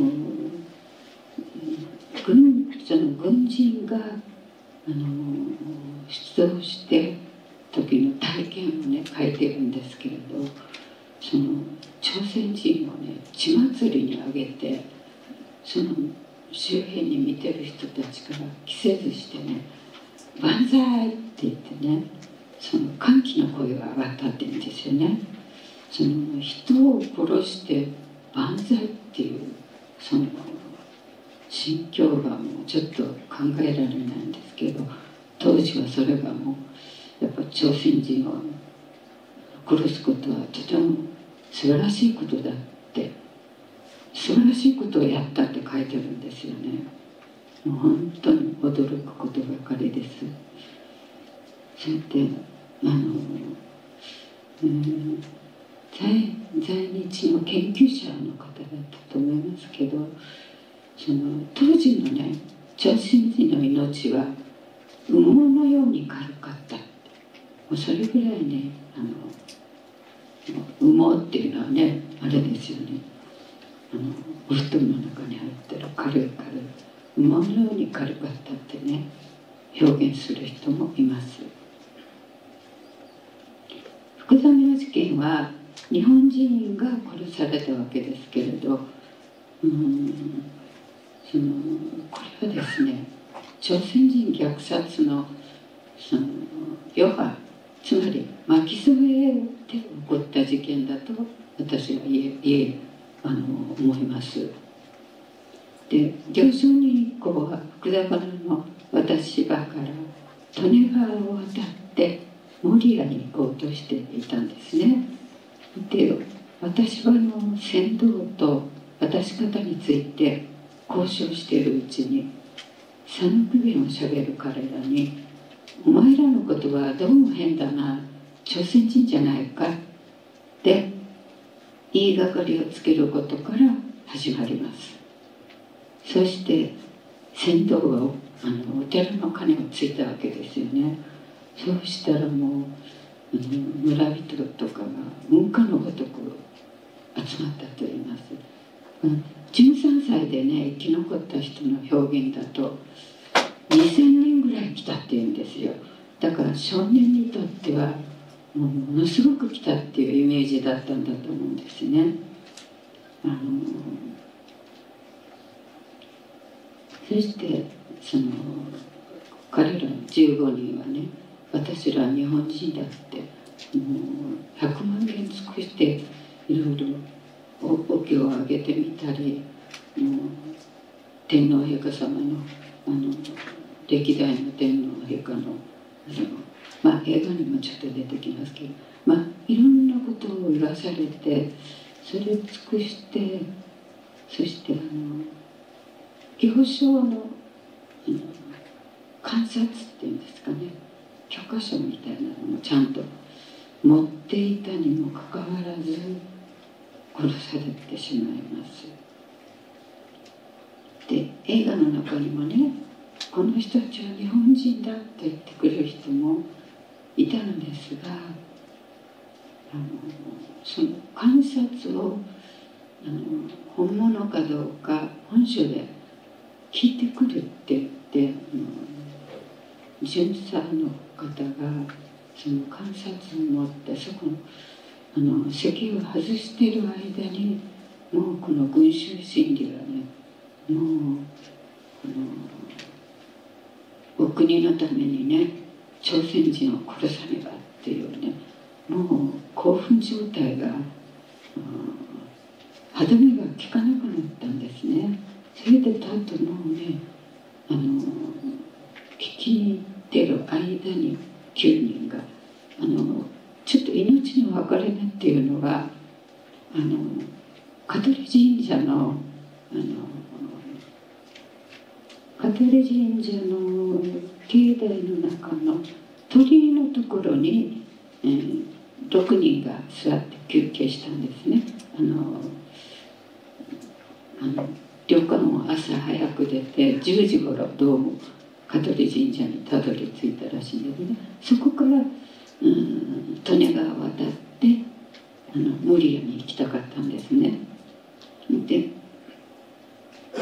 軍その軍人があの出動して時の体験をね書いてるんですけれど、その朝鮮人をね血祭りにあげて、その周辺に見てる人たちから着せずしてね「万歳!」って言ってね、その歓喜の声が上がったって言うんですよね。その人を殺して万歳っていうその心境がもうちょっと考えられないんですけど、当時はそれがもうやっぱ朝鮮人を殺すことはとても素晴らしいことだって、素晴らしいことをやったって書いてるんですよね。もう本当に驚くことばかりです。そしてあの、うん、在, 在日の研究者の方だったと思いますけど、その当時のね朝鮮人の命は羽毛のように軽かった。もうそれぐらいねあの羽毛っていうのはねあれですよね、あのお布団の中に入ってる軽い軽い羽毛のように軽かったってね表現する人もいます。福留の事件は日本人が殺されたわけですけれど、うんそのこれはですね朝鮮人虐殺のその余波、つまり巻き添えで起こった事件だと私は言え言えあの思います。で行商人一行は福田原の渡し場から利根川を渡って守谷に行こうとしていたんですね。で渡し場の船頭と渡し方について交渉しているうちに讃岐弁をしゃべる彼らに「お前らの言葉はどうも変だな、朝鮮人じゃないか」って言いがかりをつけることから始まります。そして船頭があのお寺の鐘をついたわけですよね。そうしたらもうあの村人とかが文化のごとく集まったといいます。じゅうさんさいでね生き残った人の表現だとにせんにんぐらい来たっていうんですよ。だから少年にとってはもうものすごく来たっていうイメージだったんだと思うんですね。あのそしてその彼らじゅうごにんはね、私らは日本人だってもうひゃくまんげん尽くしていろいろお経をあげてみたり、もう天皇陛下様のあの歴代の天皇陛下のあのまあ映画にもちょっと出てきますけど、まあいろんなことを言わされて、それを尽くして、そしてあの行商の、あの観察っていうんですかね、許可書みたいなのもちゃんと持っていたにもかかわらず殺されてしまいます。で映画の中にもね、この人たちは日本人だと言ってくれる人もいたのですが、あのその観察をあの本物かどうか本書で聞いてくるって言って、巡査の方がその観察を持ってそこのあの席を外している間にもうこの群衆心理はね、もうこのお国のためにね朝鮮人を殺さねばっていうね、もう興奮状態が歯止めが効かなくなったんですね。それでとうとうもうね、あの聞きに行ってる間にきゅうにんがあのちょっと命の分かれ目っていうのがあの香取神社のあの香取神社の境内の中の鳥居のところに、えー、ろくにんが座って休憩したんですね。あのあの旅館を朝早く出てじゅうじごろどうも香取神社にたどり着いたらしいんですね。そこからうん利根川を渡ってあの守谷に行きたかったんですね。であの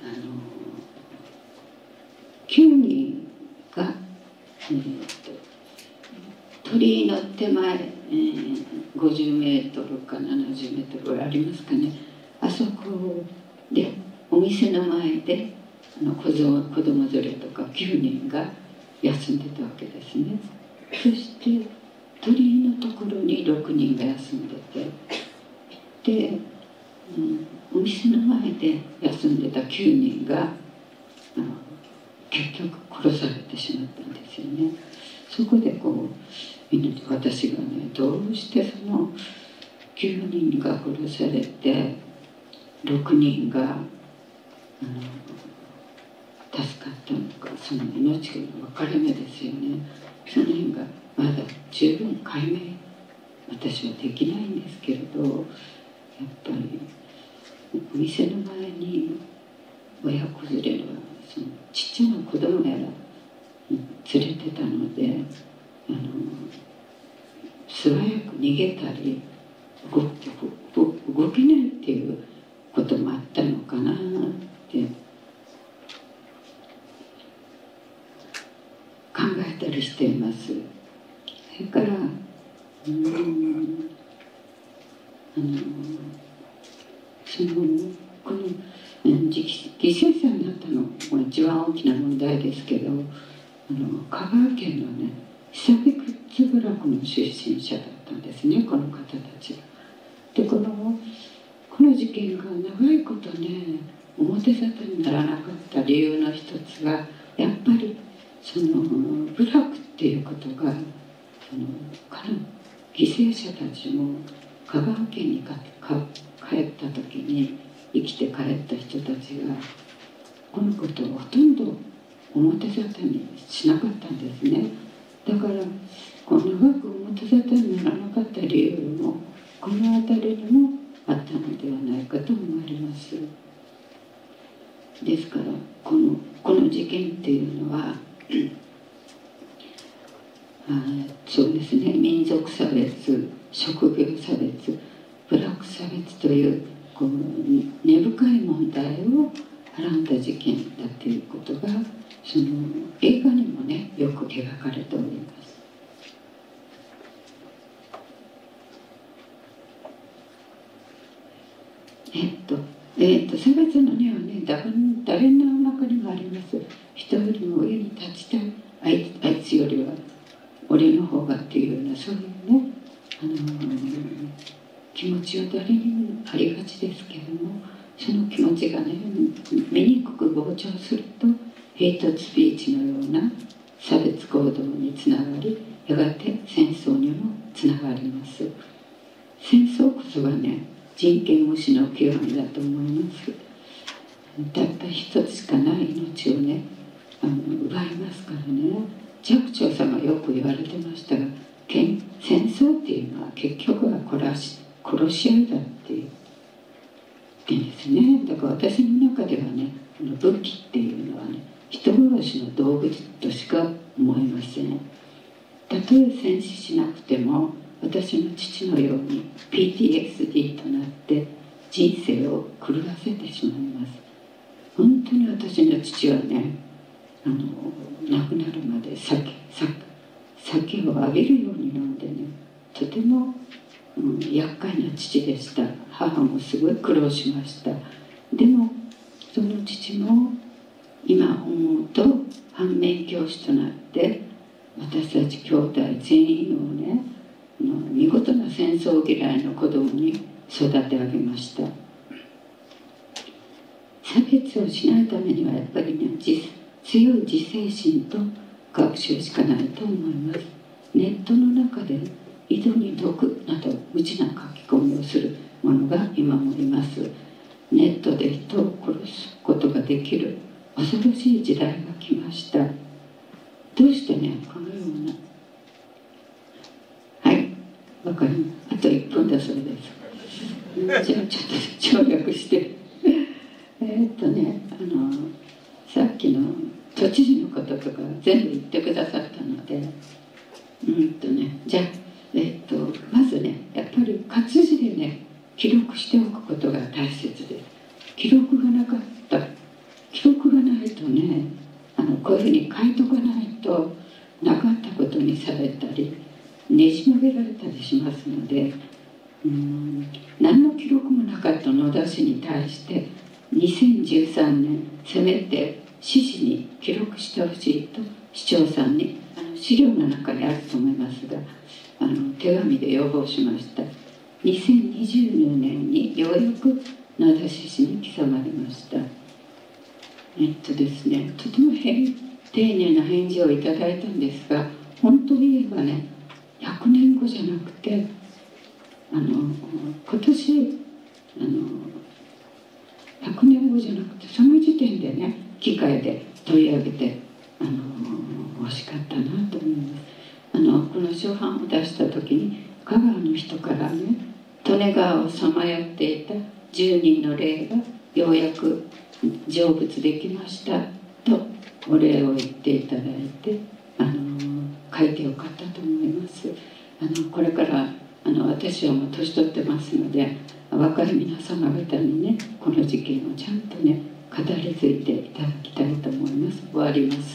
きゅうにんが、えー、と鳥居の手前、えー、ごじゅうメートルかななじゅうメートルぐらいありますかね。あそこでお店の前であの子供子供連れとかきゅうにんが休んでたわけですね。そして鳥居のところにろくにんが休んでて、で、うん、お店の前で休んでたきゅうにんがあの結局殺されてしまったんですよね。そこでこう私がね、どうしてそのきゅうにんが殺されてろくにんがあの助かったのか、その命の分かれ目ですよね。その辺がまだ十分解明私はできないんですけれど、やっぱりお店の前に親子連れはそのちっちゃな子供やら連れてたので、あの素早く逃げたり動動けないっていうこともあったのかなって考えたりしています。それからうんあのそのこの犠牲者になったのが一番大きな問題ですけど、あの香川県のね久部津部落の出身者だったんですね、この方たちが。でこのこの事件が長いことね表沙汰にならなかった理由の一つがやっぱりその部落っていうことがそのかの犠牲者たちも香川県にかか帰った時に生きて帰った人たちがこのことをほとんど表沙汰にしなかったんですね。だからこの長く表沙汰にならなかった理由もこの辺りにもあったのではないかと思われます。ですからこのこの事件っていうのはあそうですね、民族差別、職業差別、ブラック差別というこう根深い問題をはらんだ事件だということがその映画にもねよく描かれております。えっとえっと差別の根はね誰誰の中にもあります。人よりも上に立ちたい、あいあいつよりは俺の方がっていうようなそういうね、あのー、気持ちは誰にもありがちですけれども、その気持ちがね醜く膨張するとヘイトスピーチのような差別行動につながり、やがて戦争にもつながります。戦争こそがね人権無視の極みだと思います。たった一つしかない命をねあの奪いますからね。寂聴さんがよく言われてましたが、戦争っていうのは結局は殺し殺し合いだっていう言うんですね。だから私の中ではねこの武器っていうのはね人殺しの道具としか思いません。たとえ戦死しなくても私の父のように ピーティーエスディー となって人生を狂わせてしまいます。本当に私の父はねあの亡くなるまで 酒, 酒, 酒を浴びるように飲んでねとても、うん、厄介な父でした。母もすごい苦労しました。でもその父も今思うと反面教師となって私たち兄弟全員をね見事な戦争嫌いの子供に育て上げました。差別をしないためにはやっぱりね強い自制心と学習しかないと思います。ネットの中で井戸に毒など無知な書き込みをする者が今もいます。ネットで人を殺すことができる恐ろしい時代が来ました。どうしてねこのようなはいわかります。あといっぷんだそうです。じゃあちょっと省略してえっとねあのさっきの都知事のこととか全部言ってくださったのでうんとねじゃあえっとまずねやっぱり活字でね記録しておくことが大切です。記録がなかった記録がないとねあのこういうふうに書いとかないとなかったことにされたりねじ曲げられたりしますので、うん何の記録もなかった野田市に対してにせんじゅうさんねんせめて市史に記録してほしいと市長さんにあの資料の中にあると思いますがあの手紙で要望しました。にせんにじゅうねんにようやく野田市史に刻まれました。えっとですねとても丁寧な返事をいただいたんですが、本当に言えばねひゃくねんごじゃなくてあの今年あのひゃくねんごじゃなくてその時点でね機会で取り上げてあの欲しかったなと思います。あのこの初版を出した時に香川の人からね利根川をさまよっていたじゅうにんの霊がようやく成仏できましたとお礼を言っていただいてあの書いてよかったと思います。あのこれからあの私はもう年取ってますので若い皆様方にねこの事件をちゃんとね語り継いでいただきたいと思います。終わります。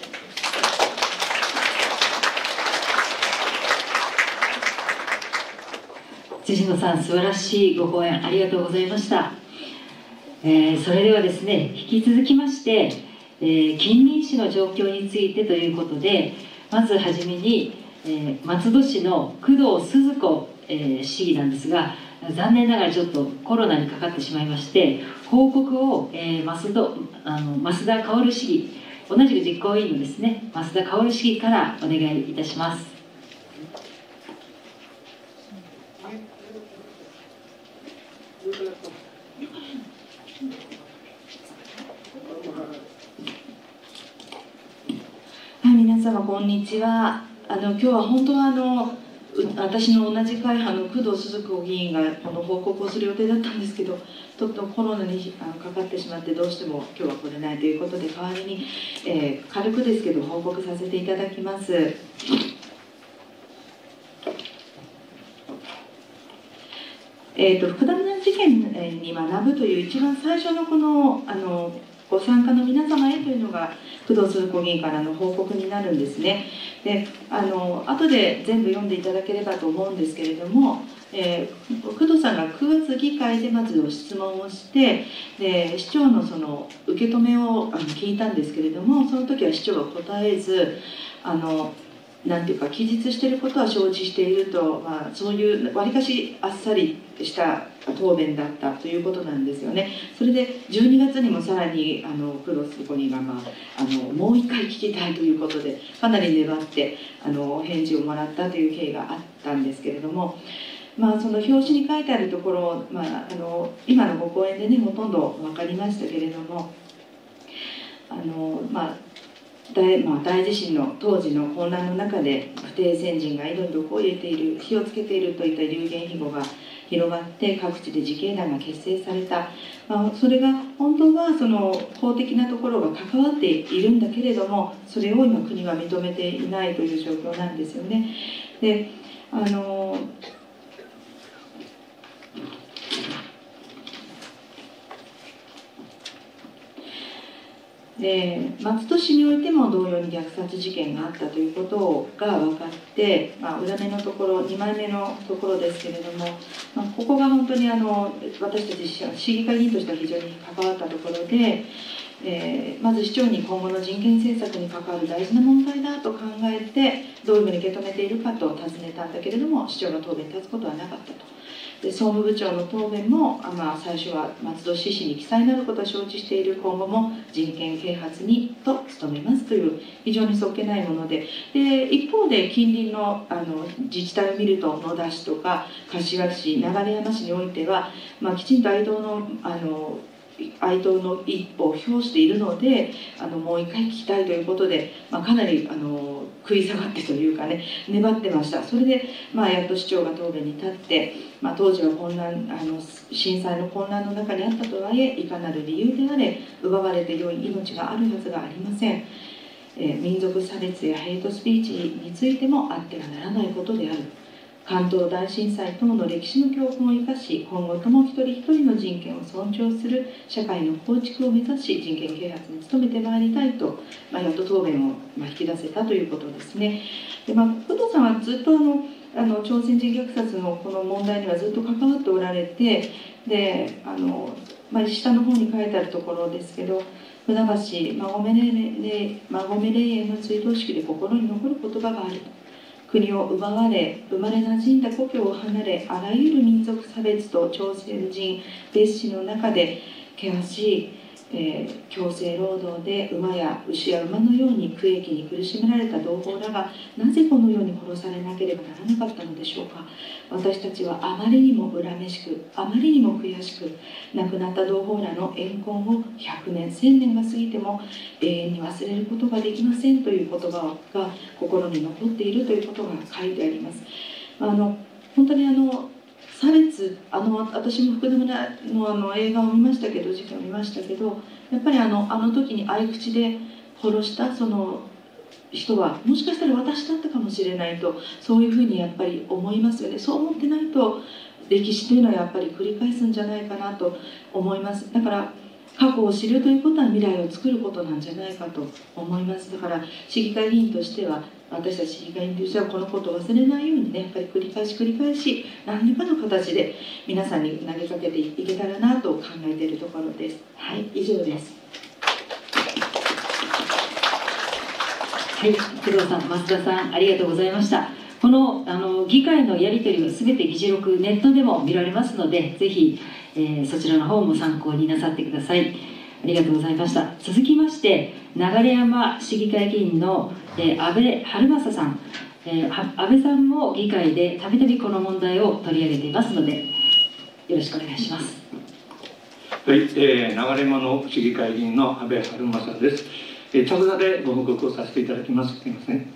辻野さん素晴らしいご講演ありがとうございました。えー、それではですね引き続きまして、えー、近隣市の状況についてということでまずはじめに、えー、松戸市の工藤鈴子、えー、市議なんですが残念ながらちょっとコロナにかかってしまいまして報告を、えー、増戸あの増田薫市議同じく実行委員のですね増田薫市議からお願いいたします。 様こんにちは。あの今日は本当はあの私の同じ会派の工藤鈴子議員がこの報告をする予定だったんですけど、ちょっとコロナにあのかかってしまってどうしても今日は来れないということで、代わりに、えー、軽くですけど報告させていただきます。えーと、福田村事件に学ぶという一番最初のこのあのご参加の皆様へというのが工藤鈴子議員からの報告になるんですね。であの後で全部読んでいただければと思うんですけれども、えー、工藤さんがくがつ議会でまず質問をして、で市長のその受け止めをあの聞いたんですけれども、その時は市長は答えず、あのなんていうか記述していることは承知していると、まあ、そういうわりかしあっさりした答弁だったということなんですよね。それでじゅうにがつにもさらにあの工藤鈴子議員が、まあ、あのもう一回聞きたいということでかなり粘ってあの返事をもらったという経緯があったんですけれども、まあ、その表紙に書いてあるところ、まあ、あの今のご講演でねほとんど分かりましたけれども、あのまあ大, まあ、大地震の当時の混乱の中で不逞先人が井戸に毒を入れている、火をつけているといった流言飛語が広がって各地で自警団が結成された、まあ、それが本当はその法的なところが関わっているんだけれども、それを今国は認めていないという状況なんですよね。であので松戸市においても同様に虐殺事件があったということが分かって、まあ、裏目のところにまいめのところですけれども、まあ、ここが本当にあの私たち市議会議員としては非常に関わったところで、えー、まず市長に今後の人権政策に関わる大事な問題だと考えてどういうふうに受け止めているかと尋ねたんだけれども、市長が答弁に立つことはなかったと。で総務部長の答弁も、まあ、最初は松戸市市に記載になることは承知している、今後も人権啓発にと努めますという非常にそっけないもので、で一方で近隣 の, あの自治体を見ると野田市とか柏市、流山市においては、まあ、きちんと哀悼のあの哀悼の一歩を表しているので、あのもう一回聞きたいということで、まあ、かなりあの食い下がってというかね粘ってました。それで、まあ、やっと市長が答弁に立って、まあ、当時は混乱あの震災の混乱の中にあったとはいえ、いかなる理由であれ奪われて良い命があるはずがありません。えー、民族差別やヘイトスピーチについてもあってはならないことである。関東大震災等の歴史の教訓を生かし、今後とも一人一人の人権を尊重する社会の構築を目指し、人権啓発に努めてまいりたいと、まあ、やっと答弁をまあ引き出せたということですね。で、まあ、工藤さんはずっとあのあの朝鮮人虐殺のこの問題にはずっと関わっておられて、であの、まあ、下の方に書いてあるところですけど、船橋馬込霊園の追悼式で心に残る言葉があると。国を奪われ、生まれなじんだ故郷を離れ、あらゆる民族差別と朝鮮人蔑視の中で険しい、えー、強制労働で馬や牛や馬のように苦役に苦しめられた同胞らがなぜこのように殺されなければならなかったのでしょうか。私たちはあまりにも恨めしく、あまりにも悔しく、亡くなった同胞らの怨恨をひゃくねん、せんねんが過ぎても永遠に忘れることができませんという言葉が心に残っているということが書いてあります。あの本当にあの差別、あの私も福田村 の, あの映画を見ましたけど、事件を見ましたけど、やっぱりあのあの時に合い口で殺したその人はもしかしたら私だったかもしれないと、そういうふうにやっぱり思いますよね。そう思ってないと歴史というのはやっぱり繰り返すんじゃないかなと思います。だから過去を知るということは未来を作ることなんじゃないかと思います。だから市議会議員としては、私たち市議会議員としてはこのことを忘れないようにね、やっぱり繰り返し繰り返し何らかの形で皆さんに投げかけていけたらなと考えているところです。はい、以上です。 はい、工藤さん、増田さん、ありがとうございました。このあの議会のやり取りはすべて議事録、ネットでも見られますので、ぜひ、えー、そちらの方も参考になさってください。ありがとうございました。続きまして、流山市議会議員の、えー、安倍春正さん、えー、安倍さんも議会でたびたびこの問題を取り上げていますので、よろしくお願いします。 はい、えー、流山の市議会議員の安倍春正です。 えー、着座でご報告をさせていただきます。すみません。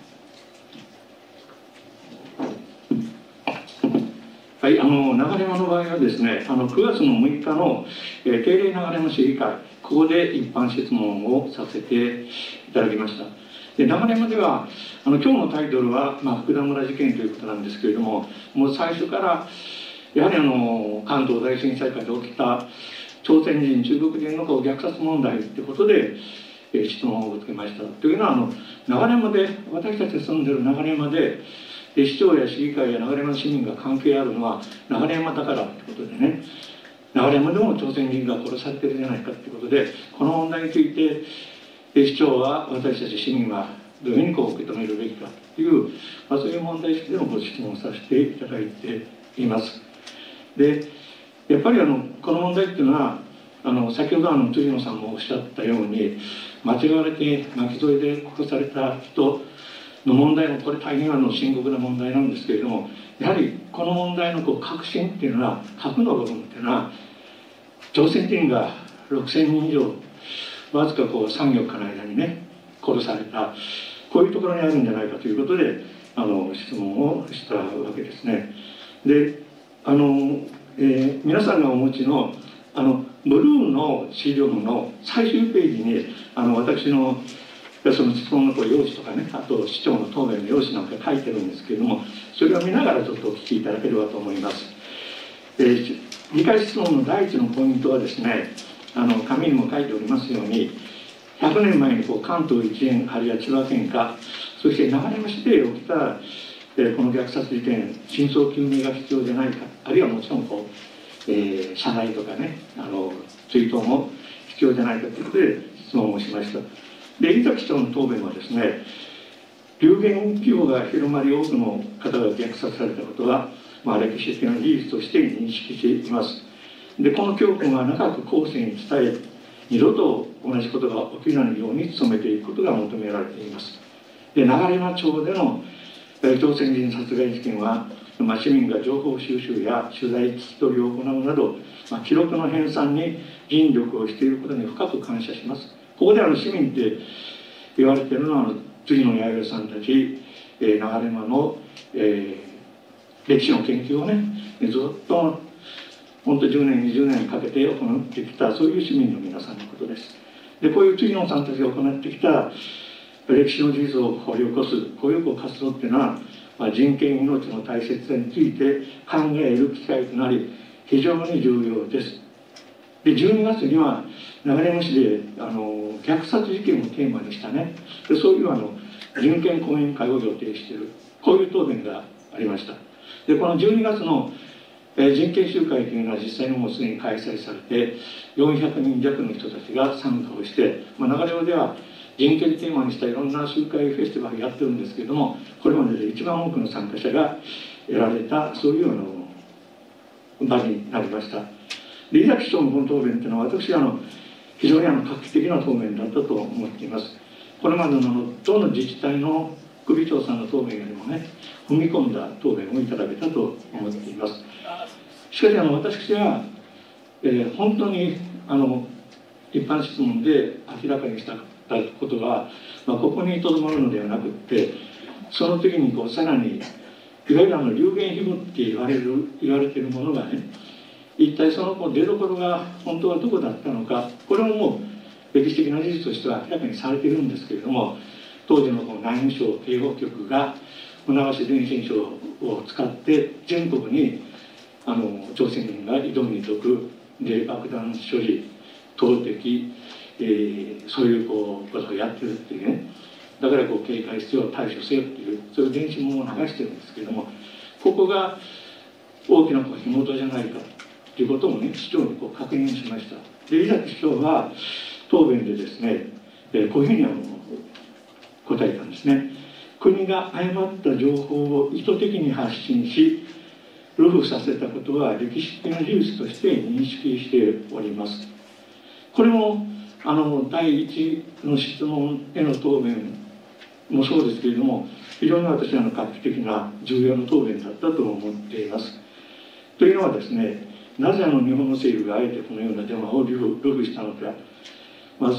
はい、あの流山の場合はですね、あのくがつのむいかの、えー、定例流山市議会、ここで一般質問をさせていただきました。で流山ではあの今日のタイトルは、まあ、福田村事件ということなんですけれども、もう最初からやはりあの関東大震災下で起きた朝鮮人、中国人の虐殺問題ということで、えー、質問を受けました。というのはあの流山で、私たちが住んでいる流山で市長や市議会や流山市民が関係あるのは流山だからということでね、流山でも朝鮮人が殺されてるじゃないかということで、この問題について市長は私たち市民はどういうふうにこう受け止めるべきかという、まあ、そういう問題意識でのご質問をさせていただいています。でやっぱりあのこの問題っていうのはあの先ほどあの辻野さんもおっしゃったように、間違われて巻き添えで殺された人の問題もこれ大変あの深刻な問題なんですけれども、やはりこの問題のこう核心っていうのは、核の部分っていうのは朝鮮人がろくせんにん以上わずかこうさん、よっかの間にね殺された、こういうところにあるんじゃないかということであの質問をしたわけですね。であの、えー、皆さんがお持ちのあのブルーの資料の最終ページにあの私のその質問のこう用紙とかね、あと市長の答弁の用紙なんか書いてるんですけれども、それを見ながらちょっとお聞きいただければと思います。えー、議会質問の第一のポイントはですね、あの紙にも書いておりますように、ひゃくねんまえにこう関東一円あるいは千葉県下、そして流山市で起きた、えー、この虐殺事件、真相究明が必要じゃないか、あるいはもちろんこう、えー、謝罪とかね、あの追悼も必要じゃないかということで質問をしました。で飯崎市長の答弁はですね、流言規模が広まり多くの方が虐殺されたことは、まあ、歴史的な事実として認識しています。でこの教訓は長く後世に伝え、二度と同じことが起きないように努めていくことが求められています。で流山町での朝鮮人殺害事件は、まあ、市民が情報収集や取材聞き取りを行うなど、まあ、記録の編纂に尽力をしていることに深く感謝します。ここであの市民って言われているのは、あの辻野弥生さんたち、えー、流山の、えー、歴史の研究をねずっと本当じゅうねんにじゅうねんかけて行ってきた、そういう市民の皆さんのことです。でこういう辻野さんたちが行ってきた歴史の事実を掘り起こすこういうこう活動っていうのは、まあ、人権命の大切さについて考える機会となり非常に重要です。でじゅうにがつには流山市であの虐殺事件をテーマにしたね、でそういうあの人権講演会を予定している、こういう答弁がありました。でこのじゅうにがつの、えー、人権集会というのは実際にもうすでに開催されてよんひゃくにん弱の人たちが参加をして、まあ、流山では人権テーマにしたいろんな集会フェスティバルやってるんですけれども、これまでで一番多くの参加者が得られた、そういうあの場になりました。で飯崎市長のこの答弁というのは、私はあの非常にあの画期的な答弁だったと思っています。これまでのあのどの自治体の首長さんの答弁よりもね踏み込んだ答弁をいただけたと思っています。しかしあの私は、えー、本当にあの一般質問で明らかにしたことは、まあ、ここにとどまるのではなくって、その時にこうさらにいわゆるあの流言飛語って言われる言われているものがね、一体そのこう出どころが本当はどこだったのか、これももう歴史的な事実としては明らかにされているんですけれども、当時のこの内務省警護局が船橋電信省を使って全国にあの朝鮮人が挑み解くで爆弾所持投擲、えー、そういうこうことをやってるっていうね、だからこう警戒必要対処せよっていう、そういう電信も流してるんですけれども、ここが大きなこう火元じゃないかということをね市長にこう確認しました。で飯崎市長は答弁でですね、えー、こういうふうにあの答えたんですね。国が誤った情報を意図的に発信し流布させたことは歴史的な事実として認識しております。これもあの第一の質問への答弁もそうですけれども、非常に私は画期的な重要な答弁だったと思っています。というのはですね、なぜあの日本の政府があえてこのようなデマを流布したのか、まあ、そ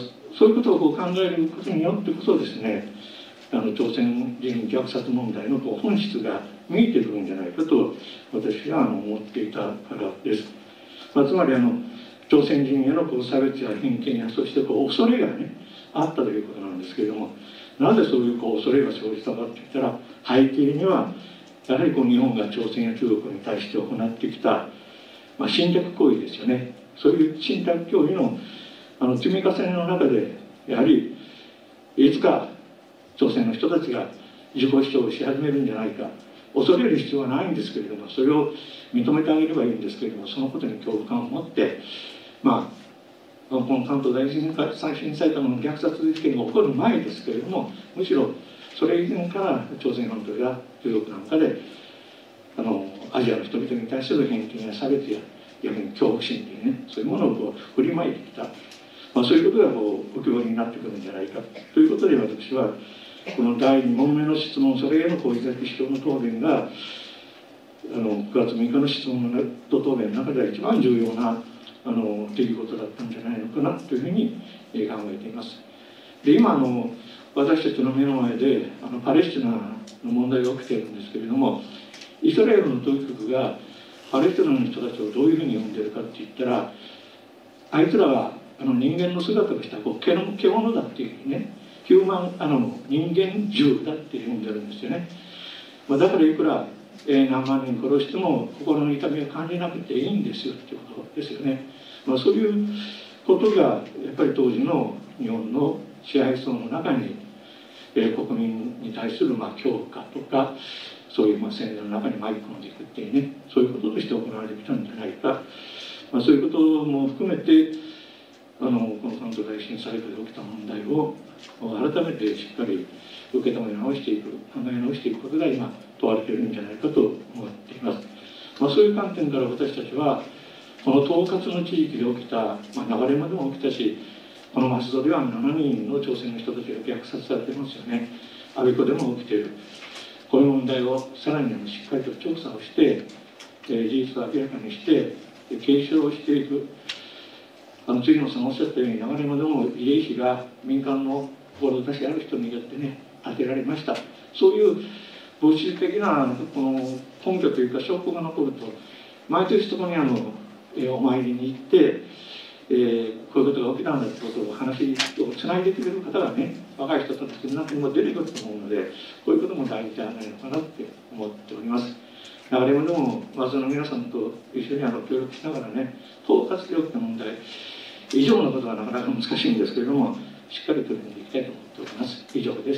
そういうことをこう考えることによってこそですね、あの朝鮮人虐殺問題のこう本質が見えてくるんじゃないかと私はあの思っていたからです。まあ、つまりあの朝鮮人へのこう差別や偏見やそしてこう恐れがねあったということなんですけれども、なぜそういうこう恐れが生じたかって言ったら、背景にはやはりこう日本が朝鮮や中国に対して行ってきた、まあ、侵略行為ですよね。そういう侵略行為のあの積み重ねの中で、やはりいつか朝鮮の人たちが自己主張をし始めるんじゃないか、恐れる必要はないんですけれども、それを認めてあげればいいんですけれども、そのことに恐怖感を持って、まあ、この関東大震災からの虐殺事件が起こる前ですけれども、むしろそれ以前から朝鮮半島や中国なんかであのアジアの人々に対する偏見や差別や逆に恐怖心というね、そういうものをこう振りまいてきた、まあ、そういうことがこう浮き彫りになってくるんじゃないかということで、私はこのだいに問目の質問、それへの小池首相の答弁があのくがつむいかの質問と答弁の中では一番重要なあの出来事だったんじゃないのかなというふうに考えています。で今あの私たちの目の前であのパレスチナの問題が起きているんですけれども、イスラエルの当局がパレスチナの人たちをどういうふうに呼んでいるかって言ったら、あいつらはあの人間の姿をしたこう獣獣だっていうふうにね、ヒューマンあの人間獣だって呼んでるんですよね。まあ、だからいくら、えー、何万人殺しても心の痛みを感じなくていいんですよっていうことですよね。まあ、そういうことがやっぱり当時の日本の支配層の中に、えー、国民に対するまあ強化とか、そういうまあ戦争の中に巻き込んでいくっていうね、そういうこととして行われてきたんじゃないか、まあ、そういうことも含めてあのこの関東大震災で起きた問題を改めてしっかり受け止め直していく、考え直していくことが今問われているんじゃないかと思っています。まあ、そういう観点から私たちはこの統括の地域で起きた、まあ、流れまでも起きたし、この松戸ではななにんの朝鮮の人たちが虐殺されていますよね。我孫子でも起きている。こういう問題をさらにしっかりと調査をして、えー、事実を明らかにして継承をしていく。あの次のさんおっしゃったように、流山でも慰霊碑が民間の志ある人によってね建てられました。そういう物質的なこの根拠というか証拠が残ると、毎年そこにあの、えー、お参りに行って、えー、こういうことが起きたんだということを話をつないでくれる方がね、若い人たちの中にも出てくると思うので、こういうことも大事じゃないのかなって思っております。流山でも松戸の皆さんと一緒にあの協力しながらね、統括で起きた問題以上のことはなかなか難しいんですけれども、しっかり取り組んでいきたいと思っております。以上です。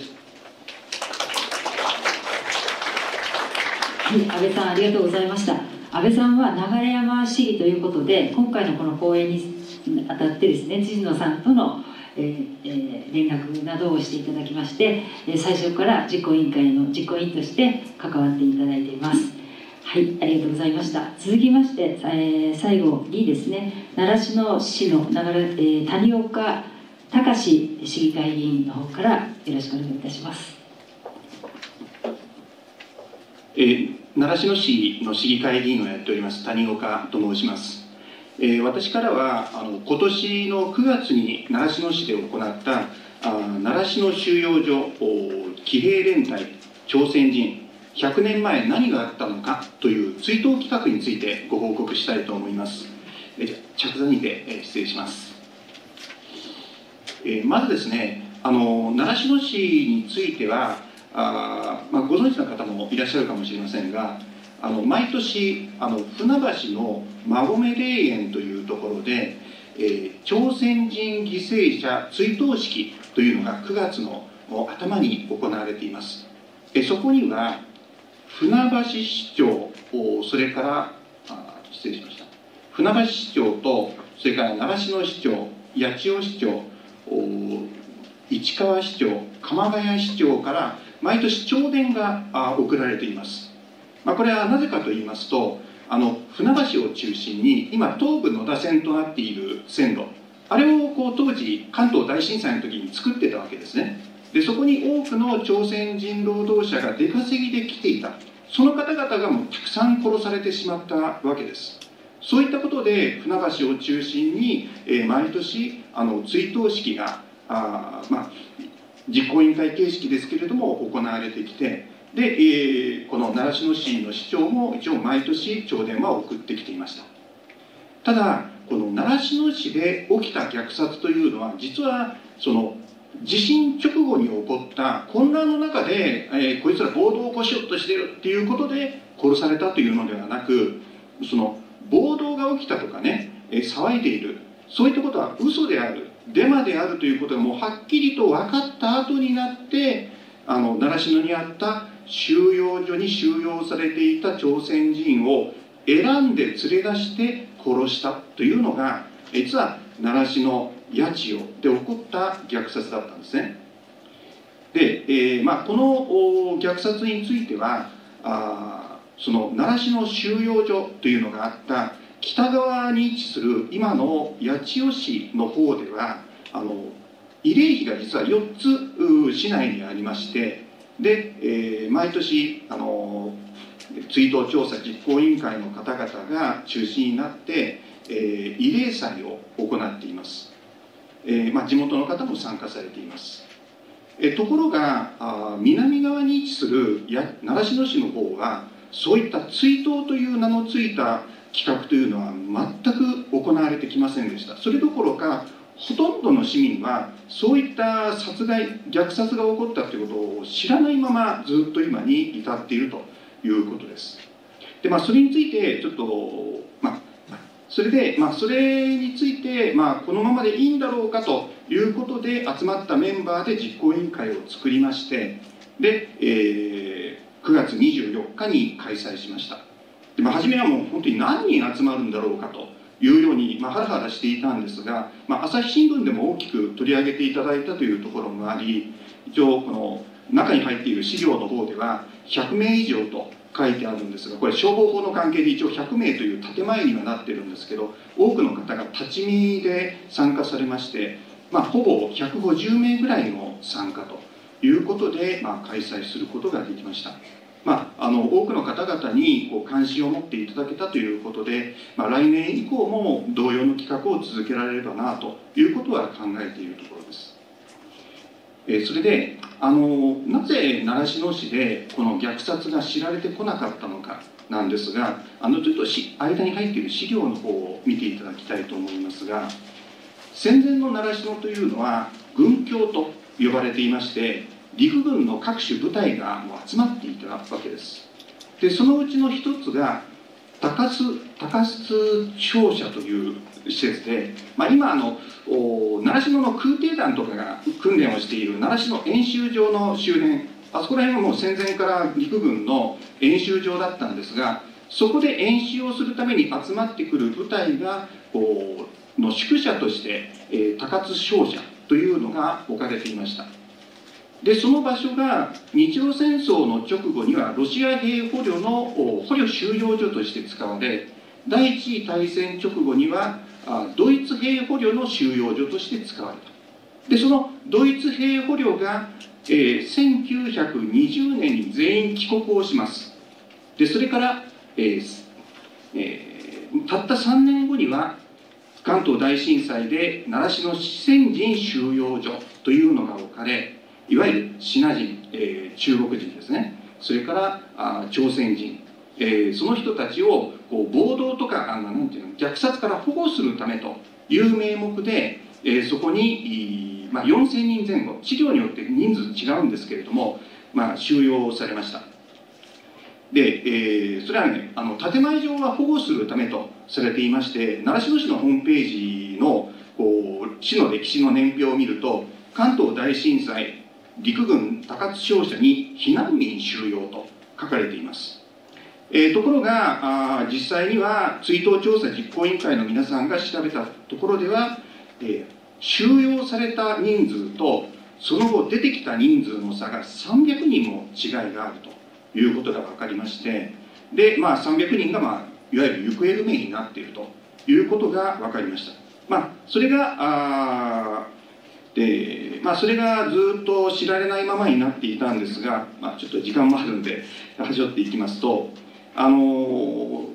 はい、安倍さんありがとうございました。安倍さんは流山市議ということで、今回のこの講演にあたってですね、辻野さんとの、えーえー、連絡などをしていただきまして、最初から実行委員会の実行委員として関わっていただいています。はい、ありがとうございました。続きまして、えー、最後にですね、習志野市の流れ、えー、谷岡隆市議会議員の方からよろしくお願いいたします。 えー、習志野市の市議会議員をやっております谷岡と申します。えー、私からはあの今年のくがつに習志野市で行ったあ習志野収容所騎兵連隊朝鮮人ひゃくねんまえ何があったのかという追悼企画についてご報告したいと思います。えー、着座にて、えー、失礼します。えー、まずですね、あの習志野市についてはあ、まあ、ご存知の方もいらっしゃるかもしれませんが、あの毎年あの船橋の馬込霊園というところで、えー、朝鮮人犠牲者追悼式というのがくがつの頭に行われています。えそこには船橋市長、それからあ失礼しました船橋市長と、それから習志野市長、八千代市長、市川市長、鎌ヶ谷市長から毎年弔電が送られています。まあ、これはなぜかと言いますと、あの船橋を中心に今東武野田線となっている線路、あれをこう当時関東大震災の時に作ってたわけですね。でそこに多くの朝鮮人労働者が出稼ぎで来ていた。その方々がもうたくさん殺されてしまったわけです。そういったことで船橋を中心に、えー、毎年あの追悼式があ、まあ、実行委員会形式ですけれども行われてきて、で、えー、この習志野市の市長も一応毎年弔電は送ってきていました。ただこの習志野市で起きた虐殺というのは、実はその地震直後に起こった混乱の中で、えー、こいつら暴動を起こしようとしているっていうことで殺されたというのではなく、その暴動が起きたとかね、えー、騒いでいる、そういったことは嘘である、デマであるということがもうはっきりと分かった後になって、あの習志野にあった収容所に収容されていた朝鮮人を選んで連れ出して殺したというのが、実は習志野八千代で起こった虐殺だったんですね。で、えーまあ、この虐殺については、あその習志野収容所というのがあった北側に位置する今の八千代市の方では、あの慰霊碑が実はよっつ市内にありまして、で、えー、毎年あの追悼調査実行委員会の方々が中心になって、えー、慰霊祭を行っています。えーまあ、地元の方も参加されています。えー、ところがあ南側に位置するや習志野市の方は、そういった追悼という名のついた企画というのは全く行われてきませんでした。それどころかほとんどの市民はそういった殺害虐殺が起こったということを知らないままずっと今に至っているということです。で、まあ、それについてちょっと、まあ、それで、まあ、それについて、まあ、このままでいいんだろうかということで集まったメンバーで実行委員会を作りまして、で、えー、くがつにじゅうよっかに開催しました。で、まあ、初めはもう本当に何人集まるんだろうかというように、まあ、ハラハラしていたんですが、まあ、朝日新聞でも大きく取り上げていただいたというところもあり、一応この中に入っている資料の方ではひゃくめい以上と書いてあるんですが、これ消防法の関係で一応ひゃくめいという建前にはなっているんですけど、多くの方が立ち見で参加されまして、まあ、ほぼひゃくごじゅうめいぐらいの参加ということで、まあ、開催することができました。まあ、あの多くの方々にこう関心を持っていただけたということで、まあ、来年以降も同様の企画を続けられればなということは考えているところです。えー、それであのなぜ習志野市でこの虐殺が知られてこなかったのかなんですが、あのちょっとし間に入っている資料の方を見ていただきたいと思いますが、戦前の習志野というのは軍境と呼ばれていまして、陸軍の各種部隊がもう集まっていたわけです。で、そのうちの一つが高須高須庁舎という施設で、まあ、今あの習志野の空挺団とかが訓練をしている習志野演習場の周辺、あそこら辺はもう戦前から陸軍の演習場だったんですが、そこで演習をするために集まってくる部隊がこうの宿舎として、えー、高津商社というのが置かれていました。で、その場所が日露戦争の直後にはロシア兵捕虜の捕虜収容所として使われ、第一次大戦直後にはドイツ兵捕虜の収容所として使われた。で、そのドイツ兵捕虜が、えー、せんきゅうひゃくにじゅうねんに全員帰国をします。で、それから、えーえー、たったさんねんごには関東大震災で習志野四川人収容所というのが置かれ、いわゆるシナ人、えー、中国人ですね、それからあ朝鮮人、えー、その人たちをこう暴動とかあのなんていうの虐殺から保護するためという名目で、えー、そこに、まあ、よんせんにんぜん後、資料によって人数違うんですけれども、まあ、収容されました。で、えー、それはね、あの建前上は保護するためとされていまして、習志野市のホームページのこう市の歴史の年表を見ると、関東大震災陸軍高津商社に避難民収容と書かれています。えー、ところがあ実際には追悼調査実行委員会の皆さんが調べたところでは、えー、収容された人数とその後出てきた人数の差がさんびゃくにんも違いがあるということが分かりまして、で、まあ、さんびゃくにんが、まあ、いわゆる行方不明になっているということが分かりました。まあ、それがあで、まあ、それがずっと知られないままになっていたんですが、まあ、ちょっと時間もあるんで端折っていきますと、あの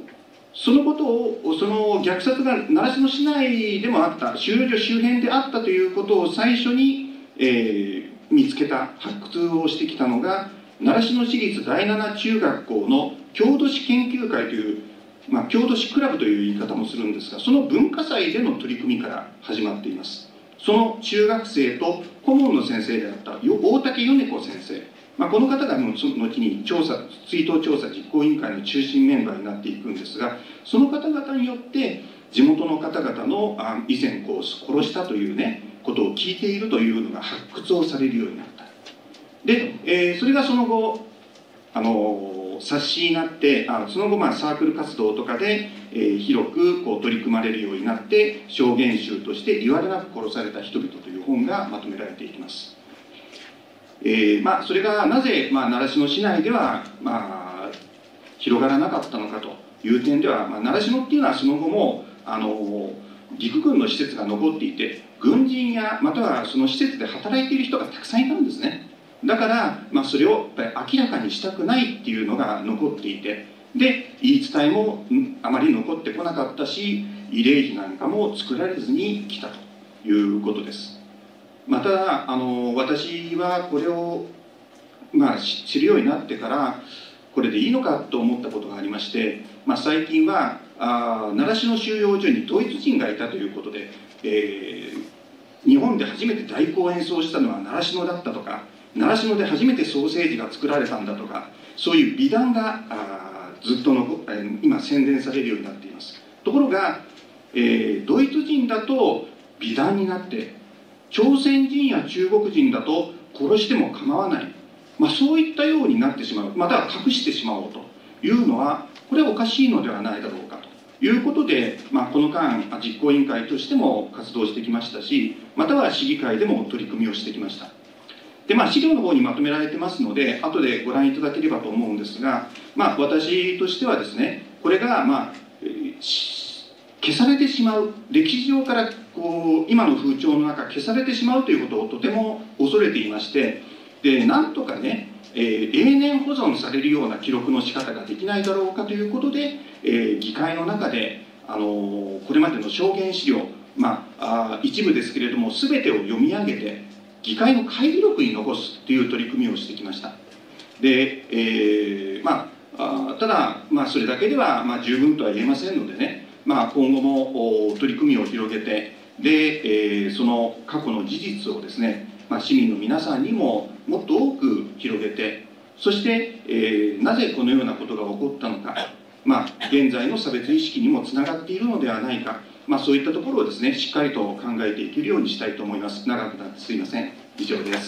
そのことを、その虐殺が習志野市内でもあった、収容所周辺であったということを最初に、えー、見つけた、発掘をしてきたのが、習志野市立第七中学校の郷土史研究会という、まあ、郷土史クラブという言い方もするんですが、その文化祭での取り組みから始まっています。その中学生と顧問の先生であった大竹米子先生、まあ、この方が後に調査追悼調査実行委員会の中心メンバーになっていくんですが、その方々によって地元の方々のあ以前こう殺したというねことを聞いているというのが発掘をされるようになった。で、えー、それがその後あの冊子になってあその後まあサークル活動とかで、えー、広くこう取り組まれるようになって証言集として「言われなく殺された人々」という本がまとめられていきます。えーまあ、それがなぜ、まあ、習志野市内では、まあ、広がらなかったのかという点では、まあ、習志野っていうのはその後もあの陸軍の施設が残っていて軍人やまたはその施設で働いている人がたくさんいたんですね。だから、まあ、それをやっぱり明らかにしたくないっていうのが残っていて、で言い伝えもあまり残ってこなかったし慰霊碑なんかも作られずに来たということです。またあの私はこれを、まあ、知るようになってからこれでいいのかと思ったことがありまして、まあ、最近はあ習志野収容所にドイツ人がいたということで、えー、日本で初めて太鼓を演奏したのは習志野だったとか、習志野で初めてソーセージが作られたんだとか、そういう美談があずっとの、えー、今宣伝されるようになっています。ところが、えー、ドイツ人だと美談になって朝鮮人や中国人だと殺しても構わない、まあ、そういったようになってしまう、または隠してしまおうというのはこれはおかしいのではないだろうかということで、まあ、この間実行委員会としても活動してきましたし、または市議会でも取り組みをしてきました。で、まあ、資料の方にまとめられてますので後でご覧いただければと思うんですが、まあ、私としてはですねこれがまあ、えー消されてしまう、歴史上からこう今の風潮の中消されてしまうということをとても恐れていまして、でなんとかね、えー、永年保存されるような記録の仕方ができないだろうかということで、えー、議会の中で、あのー、これまでの証言資料、まあ、あ一部ですけれども全てを読み上げて議会の会議録に残すという取り組みをしてきました。で、えー、まあ、あただ、まあ、それだけでは、まあ、十分とは言えませんのでね、まあ、今後も取り組みを広げてで、えー、その過去の事実をですね、まあ、市民の皆さんにももっと多く広げて、そして、えー、なぜこのようなことが起こったのか、まあ、現在の差別意識にもつながっているのではないか、まあ、そういったところをですねしっかりと考えていけるようにしたいと思います。長くなってすいません。以上です。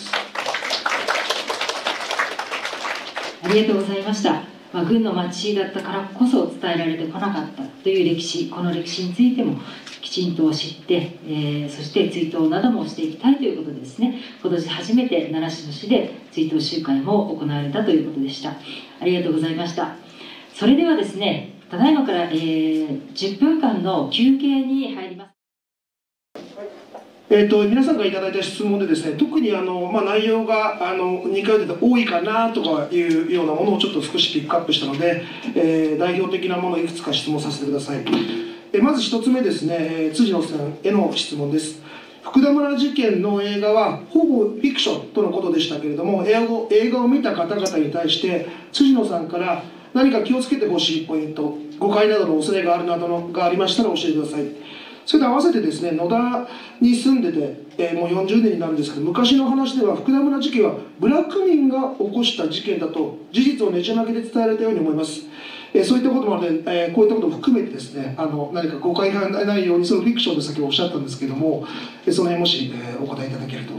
ありがとうございました。まあ、軍の町だったからこそ伝えられてこなかったという歴史、この歴史についてもきちんと知って、えー、そして追悼などもしていきたいということですね。今年初めて習志野市で追悼集会も行われたということでした。ありがとうございました。それではですね、ただいまから、えー、じゅっぷんかんの休憩に入ります。 えー、と皆さんからいただいた質問でですね、特にあの、まあ、内容があのにかい出て多いかなとかいうようなものをちょっと少しピックアップしたので、えー、代表的なものをいくつか質問させてください。えー、まずひとつめですね、えー、辻野さんへの質問です。福田村事件の映画はほぼフィクションとのことでしたけれども、映画を、映画を見た方々に対して辻野さんから何か気をつけてほしいポイント、誤解などの恐れがあるなどのがありましたら教えてください。それと合わせてですね、野田に住んでて、えー、もうよんじゅうねんになるんですけど、昔の話では福田村事件はブラック民が起こした事件だと事実をねじ曲げで伝えられたように思います。えー、そういったこともあるので、えー、こういったことを含めてですね、あの何か誤解がないように、そのフィクションで先ほどおっしゃったんですけども、えー、その辺もし、えー、お答えいただけると。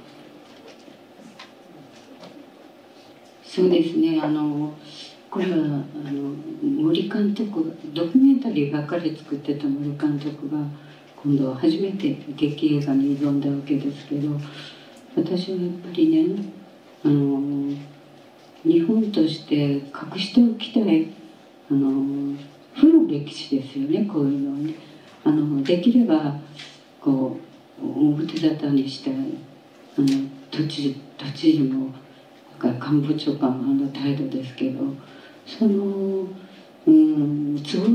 そうですね、あのこれはあの森監督、ドキュメンタリーばっかり作ってた森監督が今度は初めて劇映画に挑んだわけですけど、私はやっぱりね、あの日本として隠しておきたいあの古い歴史ですよね。こういうのはね、あのできればこう表沙汰にしたい。あの都知事都知事も官房長官のあの態度ですけど、その、うん、都合の悪い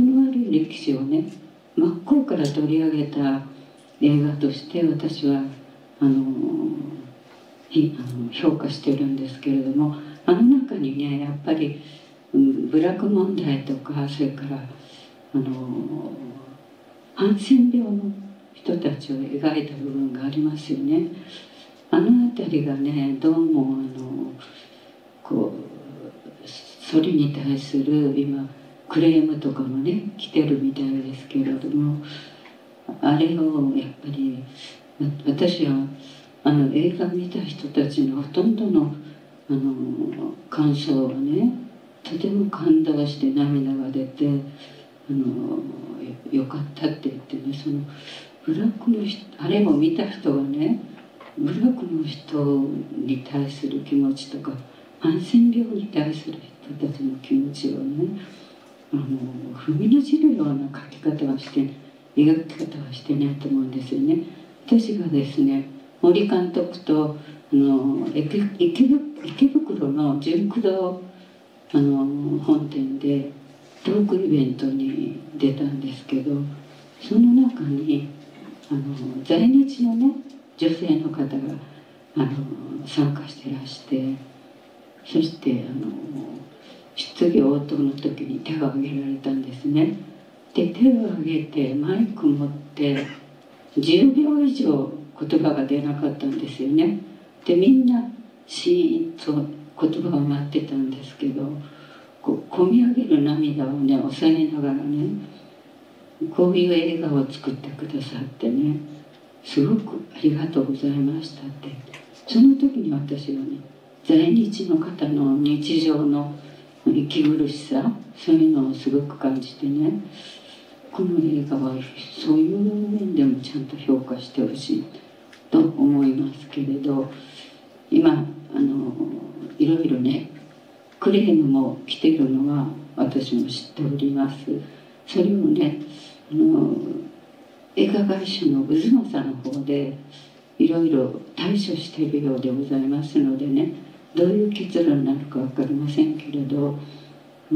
い歴史をね真っ向から取り上げた映画として私はあのひあの評価してるんですけれども、あの中にねやっぱり、うん、部落問題とか、それからあのハンセン病の人たちを描いた部分がありますよね。あの辺りがねどうもあのこうそれに対する今クレームとかもね来てるみたいですけれども、あれをやっぱり私はあの映画見た人たちのほとんどのあの感想はねとても感動して涙が出て、あのよかったって言ってね、そのブラックの人、あれを見た人がねブラックの人に対する気持ちとかハンセン病に対する人たちの気持ちをねあの踏みにじるような描き方はして描き方はしてないと思うんですよね。私がですね森監督とあの 池, 池, 池袋の純駆動あの本店でトークイベントに出たんですけど、その中にあの在日のね女性の方があの参加してらして、そしてあの質疑応答の時に手を挙げられたんですね。で手を挙げてマイク持ってじゅうびょう以上言葉が出なかったんですよね。でみんなシーンと言葉を待ってたんですけど、こう込み上げる涙をね抑えながらねこういう映画を作ってくださってねすごくありがとうございましたって、その時に私はね在日の方の日常の息苦しさ、そういうのをすごく感じてね、この映画はそういう面でもちゃんと評価してほしいと思いますけれど、今あのいろいろねクレームも来ているのは私も知っております。それをねあの映画会社の渦政の方でいろいろ対処しているようでございますのでね、どういう結論になるか分かりませんけれど、うん、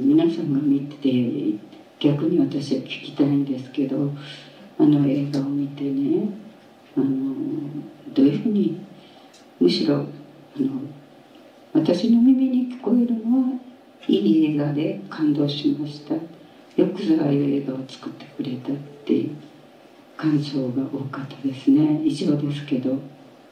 皆さんが見て逆に私は聞きたいんですけど、あの映画を見てねあのどういうふうに、むしろあの私の耳に聞こえるのはいい映画で感動しました、よくぞああいう映画を作ってくれたっていう感想が多かったですね。以上ですけど。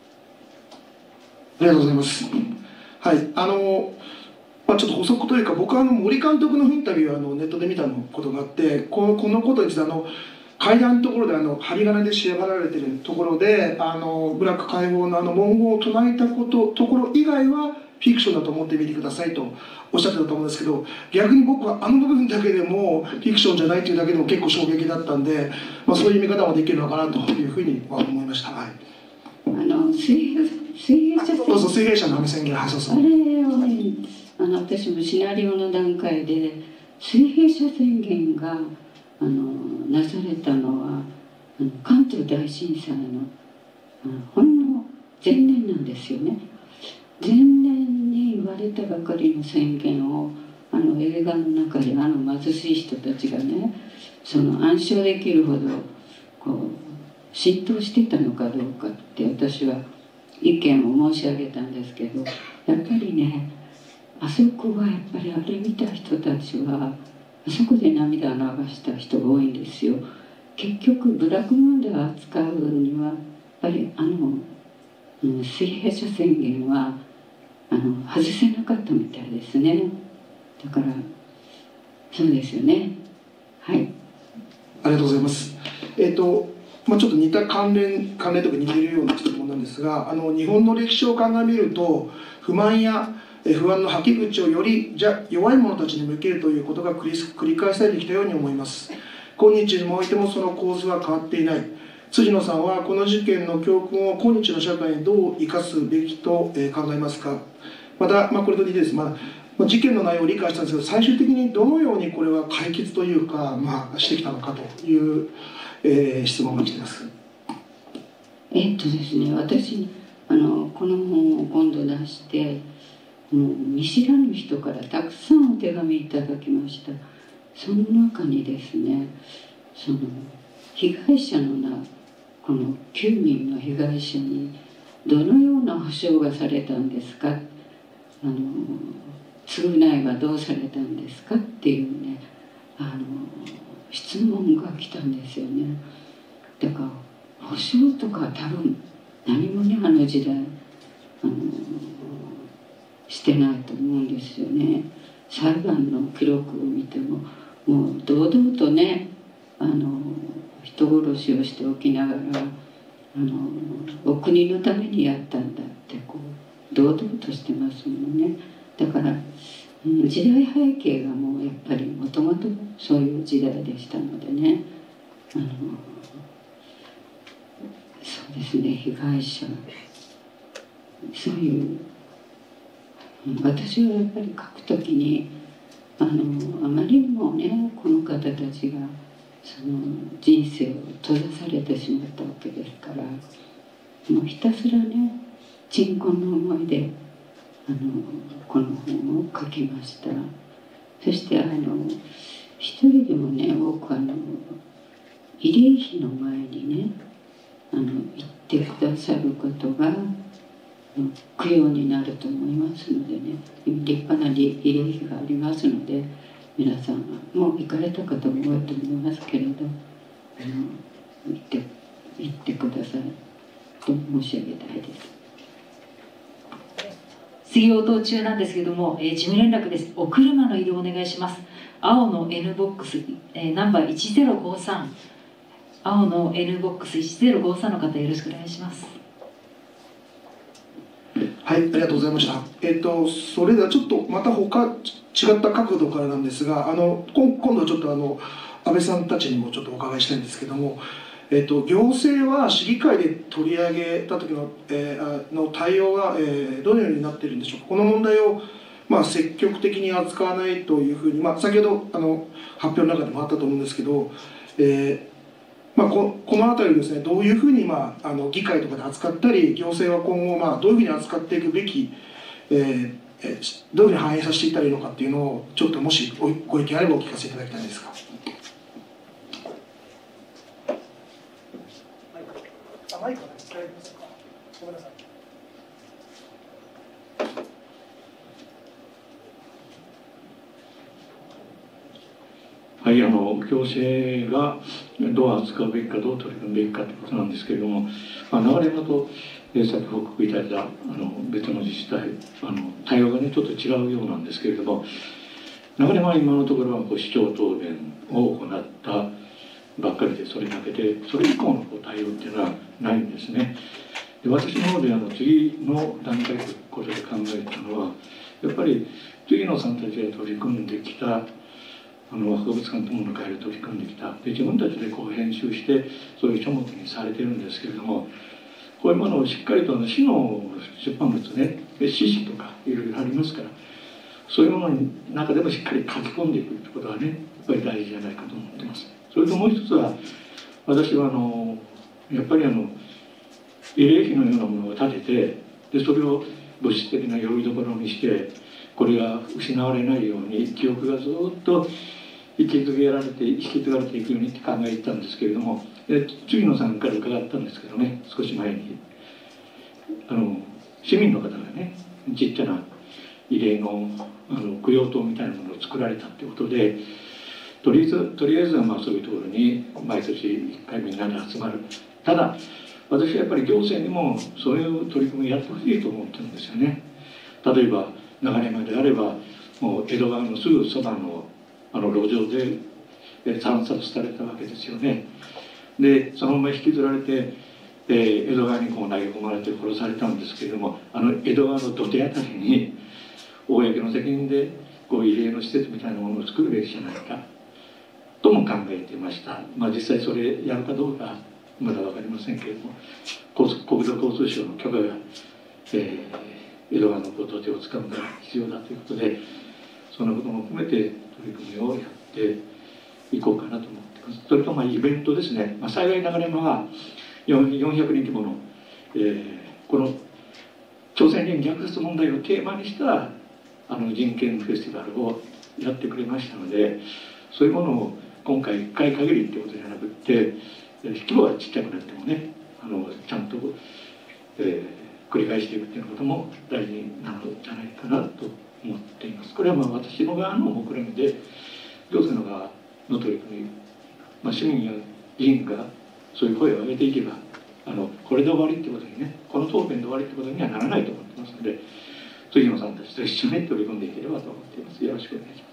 ありがとうございます。はい、あの、まあ、ちょっと補足というか、僕はあの森監督のインタビューをあのネットで見たことがあって、このこのことについてあの階段のところであの針金で縛られているところであのブラック解放のあの文言を唱えたことところ以外はフィクションだと思ってみてくださいとおっしゃってたと思うんですけど、逆に僕はあの部分だけでもフィクションじゃないというだけでも結構衝撃だったんで、まあ、そういう見方もできるのかなというふうに思いました。はい、 あの水平水平社宣言、 そうそう水平社の波宣言、はい、そうそう、 あれをねあの私もシナリオの段階で水平社宣言があのなされたのはあの関東大震災のあのほんの前年なんですよね。前年に言われたばかりの宣言をあの映画の中であの貧しい人たちがねその暗唱できるほどこう浸透してたのかどうかって私は意見を申し上げたんですけど、やっぱりねあそこはやっぱりあれ見た人たちはあそこで涙を流した人が多いんですよ。結局ブラック問題を扱うにはやっぱりあの、うん、水平社宣言はあの外せなかったみたいですね。だからそうですよね。はい、 ありがとうございます。えっとまあ、ちょっと似た関連関連とか似ているような質問なんですが、あの日本の歴史を鑑みると不満や不安の吐き口をよりじゃ弱い者たちに向けるということが繰り繰り返されてきたように思います。今日においてもその構図は変わっていない。辻野さんはこの事件の教訓を今日の社会にどう生かすべきと考えますか。また、まあ、これと似てです、まあ、事件の内容を理解したんですけど、最終的にどのようにこれは解決というか、まあ、してきたのかという、えー、質問が来ています。 えっとですね、私あのこの本を今度出してもう見知らぬ人からたくさんお手紙いただきました。 その中にですね、その被害者のなこのきゅうにんの被害者にどのような保障がされたんですか、あの償いはどうされたんですかっていうね、あの質問が来たんですよね。だから保証とか多分何もね、あの時代あのしてないと思うんですよね。裁判の記録を見てももう堂々とね、あの人殺しをしておきながらあのお国のためにやったんだってこう堂々としてますもんね。だから、うん、時代背景がもうやっぱりもともとそういう時代でしたのでね、あのそうですね、被害者そういう私はやっぱり書くときにあのあまりにもねこの方たちがその人生を閉ざされてしまったわけですから、もうひたすらね鎮魂の思いであのこの本を書きました。そしてあの一人でもね多くあの慰霊碑の前にねあの行ってくださることが供養になると思いますのでね、立派な慰霊碑がありますので、皆さんはもう行かれた方も多いと思いますけれど、あの行って行ってくださいと申し上げたいです。 次応答中なんですけども、えー、事務連絡です。お車の移動お願いします。青の N ボックス、えー、ナンバーいちゼロごさん、青の N ボックスいちゼロごさんの方よろしくお願いします。 はい、ありがとうございました。えっと、それではちょっとまた他違った角度からなんですが、あの今今度はちょっとあの安倍さんたちにもちょっとお伺いしたいんですけども、えっと、行政は市議会で取り上げた時の、えー、の対応が、えー、どのようになっているんでしょうか。この問題を、まあ、積極的に扱わないというふうに、まあ、先ほどあの発表の中でもあったと思うんですけど、えーまあ、こ, この辺りですね、どういうふうに、まあ、あの議会とかで扱ったり、行政は今後、まあ、どういうふうに扱っていくべき、えーえー、どういうふうに反映させていったらいいのかっていうのをちょっともしごご意見あればお聞かせいただきたいんですが。マイクが使えますか。ごめんなさい。 はい、あの行政がどう扱うべきかどう取り組むべきかということなんですけれども、まあ、流れのと、えー、先報告いただいたあの別の自治体あの対応がねちょっと違うようなんですけれども、流れは今のところはこう市長答弁を行ったばっかりで、それだけでそれ以降のこう対応っていうのはないんですね。で私の方であの次の段階ということで考えたのは、やっぱり次野さんたちが取り組んできたあの博物館ともの会で取り組んできたで自分たちでこう編集してそういう書物にされてるんですけれども、こういうものをしっかりとあの市の出版物ね、市史とかいろいろありますから、そういうものの中でもしっかり書き込んでいくということはねやっぱり大事じゃないかと思ってます。それともう一つは、私はあのやっぱりあの慰霊碑のようなものを建てて、でそれを物質的なよりどころにして、これが失われないように記憶がずっと引き継がれて引き継がれていくようにって考えてたんですけれども、次野さんから伺ったんですけどね、少し前にあの市民の方がねちっちゃな慰霊のあの供養塔みたいなものを作られたってことで、とりあえずとりあえずはまあそういうところに毎年いっかいみんなで集まる。ただ私はやっぱり行政にもそういう取り組みをやってほしいと思ってるんですよね。例えば流山であればもう江戸川のすぐそばのあの路上で惨殺されたわけですよね。でそのまま引きずられて、えー、江戸川にこう投げ込まれて殺されたんですけれども、あの江戸川の土手あたりに公の責任でこう慰霊の施設みたいなものを作るべきじゃないかとも考えていました。まあ実際それやるかどうかまだ分かりませんけれども、国土交通省の許可が、えー、江戸川の土手を使うのが必要だということで、そのことも含めて取り組みをやっていこうかなと思っています。それとまあイベントですね、まあ、幸い流山はよんひゃくにん規模の、えー、この朝鮮人虐殺問題をテーマにしたあの人権フェスティバルをやってくれましたので、 そういうものを今回いっかい限りってことじゃなくって規模がちっちゃくなってもねあのちゃんと、えー、繰り返していくっていうことも大事なのじゃないかなと思っています。これはまあ私の側の目論見で行政の側の取り組み、まあ、市民や議員がそういう声を上げていけばあのこれで終わりってことにねこの答弁で終わりってことにはならないと思ってますので辻野さんたちと一緒に取り組んでいければと思っています。よろしくお願いします。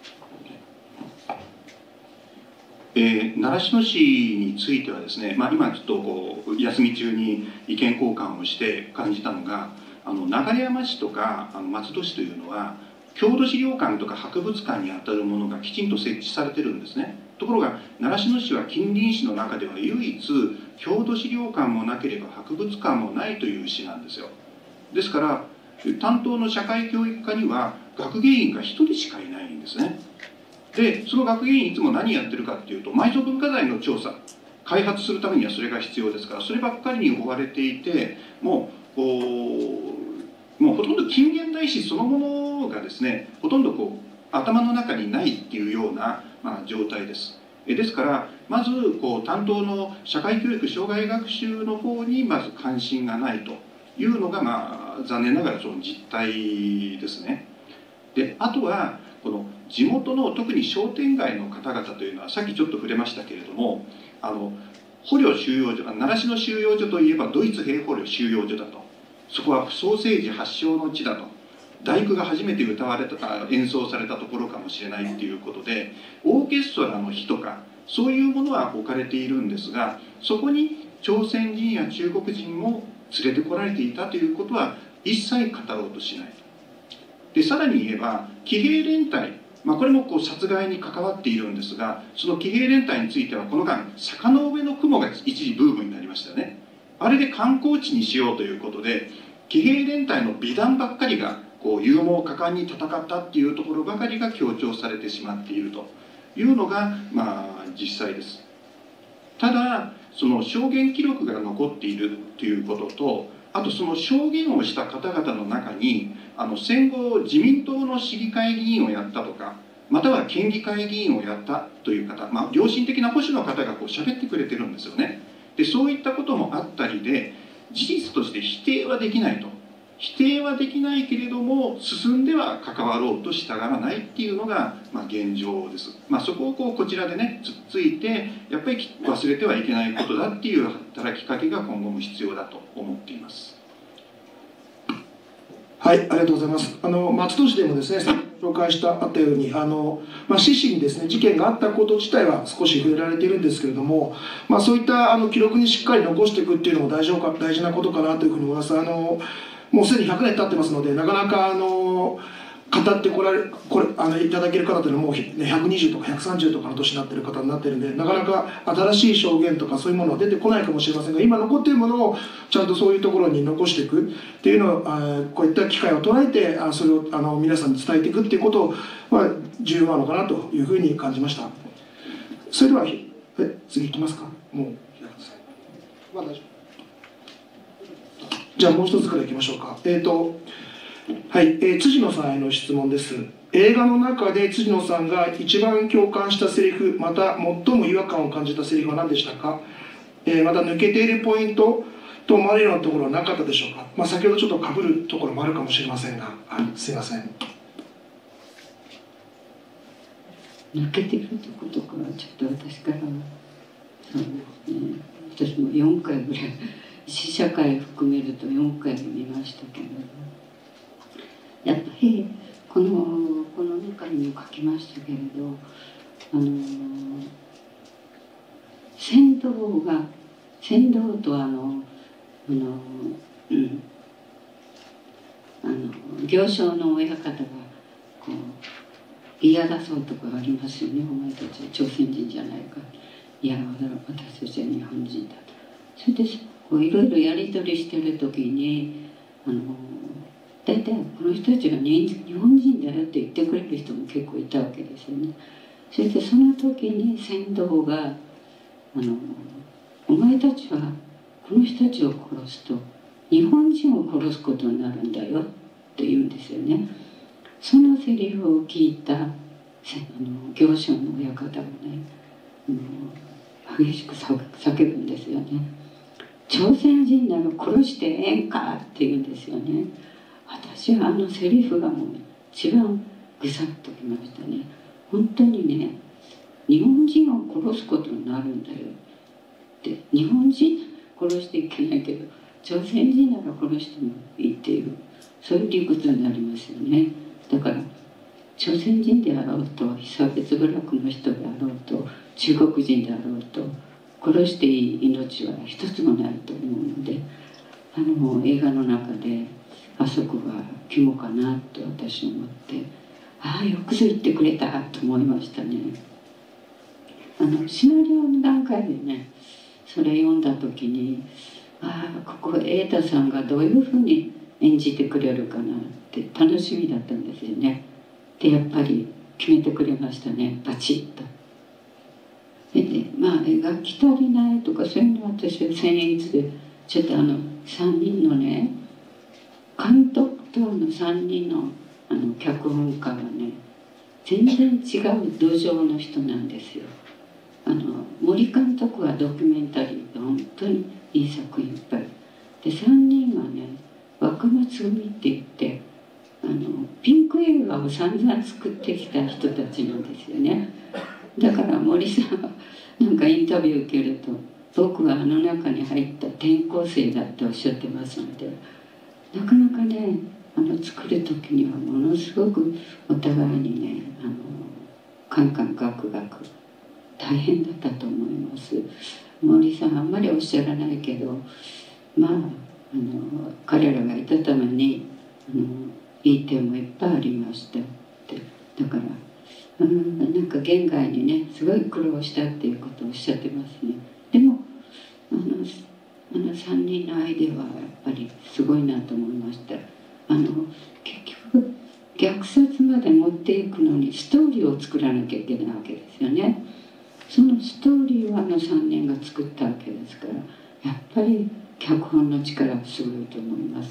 えー、習志野市についてはですね、まあ、今ちょっとこう休み中に意見交換をして感じたのがあの流山市とかあの松戸市というのは郷土資料館とか博物館にあたるものがきちんと設置されてるんですね。ところが習志野市は近隣市の中では唯一郷土資料館もなければ博物館もないという市なんですよ。ですから担当の社会教育課には学芸員がひとりしかいないんですね。でその学芸員いつも何やってるかっていうと埋蔵文化財の調査開発するためにはそれが必要ですからそればっかりに追われていてもうこうもうほとんど近現代史そのものがですねほとんどこう頭の中にないっていうような、まあ、状態です。ですからまずこう担当の社会教育障害学習の方にまず関心がないというのが、まあ、残念ながらその実態ですね。であとはこの地元の特に商店街の方々というのはさっきちょっと触れましたけれどもあの捕虜収容所習志野収容所といえばドイツ兵捕虜収容所だとそこはソーセージ発祥の地だと大工が初めて歌われた演奏されたところかもしれないっていうことでオーケストラの日とかそういうものは置かれているんですがそこに朝鮮人や中国人も連れてこられていたということは一切語ろうとしないと。でさらに言えば騎兵連隊、まあ、これもこう殺害に関わっているんですがその騎兵連隊についてはこの間坂の上の雲が一時ブームになりましたよね。あれで観光地にしようということで騎兵連隊の美談ばっかりがこう勇猛果敢に戦ったっていうところばかりが強調されてしまっているというのが、まあ、実際です。ただその証言記録が残っているということとあとその証言をした方々の中にあの戦後自民党の市議会議員をやったとかまたは県議会議員をやったという方、まあ、良心的な保守の方がこう喋ってくれてるんですよね。でそういったこともあったりで事実として否定はできないと否定はできないけれども進んでは関わろうとしたがらないっていうのが、まあ、現状です。まあ、そこをこうこちらでねつっついてやっぱり忘れてはいけないことだっていう働きかけが今後も必要だと思っています。 はい、ありがとうございます。あの松戸市でもですね、紹介したあったように、あのまあ、市市にですね事件があったこと自体は少し触れられているんですけれども、まあ、そういったあの記録にしっかり残していくっていうのも大事か大事なことかなというふうに思います。あのもうすでにひゃくねん経ってますので、なかなかあの語ってこられこれあのいただける方というのはもうひゃくにじゅうとかひゃくさんじゅうとかの年になっている方になっているので、なかなか新しい証言とかそういうものは出てこないかもしれませんが、今残っているものをちゃんとそういうところに残していくっていうのをあこういった機会を捉えてあそれをあの皆さんに伝えていくっていうことは重要なのかなというふうに感じました。それではえ次いきますか。もうまあ大丈夫。じゃあもう一つからいきましょうか。えっとはい、えー、辻野さんへの質問です。映画の中で辻野さんが一番共感したセリフまた最も違和感を感じたセリフは何でしたか。えー、また抜けているポイントと思われるようなところはなかったでしょうか。まあ、先ほどちょっとかぶるところもあるかもしれませんが、はい、すいません。 抜けてるとことかはちょっと私からはそうですね、私もよんかいぐらい試写会含めるとよんかい見ましたけど、やっぱりこのこの中にも書きましたけれど、あの船頭が船頭とあのあの、うん、あの行商の親方がこう言い争うところありますよね。お前たちは朝鮮人じゃないか、いや私たちは日本人だと。それでこういろいろやり取りしてる時にあの大体この人たちが日本人だよって言ってくれる人も結構いたわけですよね。それでその時に船頭があの「お前たちはこの人たちを殺すと日本人を殺すことになるんだよ」って言うんですよね。そのセリフを聞いたあの行商の親方がね、あの激しく叫ぶんですよね。朝鮮人なら殺してええんかって言うんですよね。私はあのセリフがもう一番ぐさっときましたね。本当にね、日本人を殺すことになるんだよって、日本人殺していけないけど朝鮮人なら殺してもいいっていう、そういう理屈になりますよね。だから朝鮮人であろうと、被差別部落の人であろうと、中国人であろうと、殺していい命は一つもないと思うので、あの映画の中であそこが肝かなと私思って、ああよくぞ言ってくれたと思いましたね。あのシナリオの段階でね、それ読んだ時に、ああここ瑛太さんがどういうふうに演じてくれるかなって楽しみだったんですよね。でやっぱり決めてくれましたね、バチッと。でね、まあ描き足りないとかそういうのは私は僭越で、ちょっとあのさんにんのね監督とのさんにんのあの脚本家がね全然違う土壌の人なんですよ。あの森監督はドキュメンタリーが本当にいい作品いっぱいで、さんにんはね若松組って言ってあのピンク映画を散々作ってきた人たちなんですよね。だから森さんはなんかインタビュー受けると、僕はあの中に入った転校生だっておっしゃってますので、なかなかねあの作る時にはものすごくお互いにねあのカンカンガクガク大変だったと思います。森さんあんまりおっしゃらないけど、まああの彼らがいたためにあのいい点もいっぱいありましたって。だからうん、なんか言外にねすごい苦労したっていうことをおっしゃってますね。でもあのあのさんにんのアイデアはやっぱりすごいなと思いました。あの結局虐殺まで持っていくのにストーリーを作らなきゃいけないわけですよね。そのストーリーをあのさんにんが作ったわけですから、やっぱり脚本の力はすごいと思います。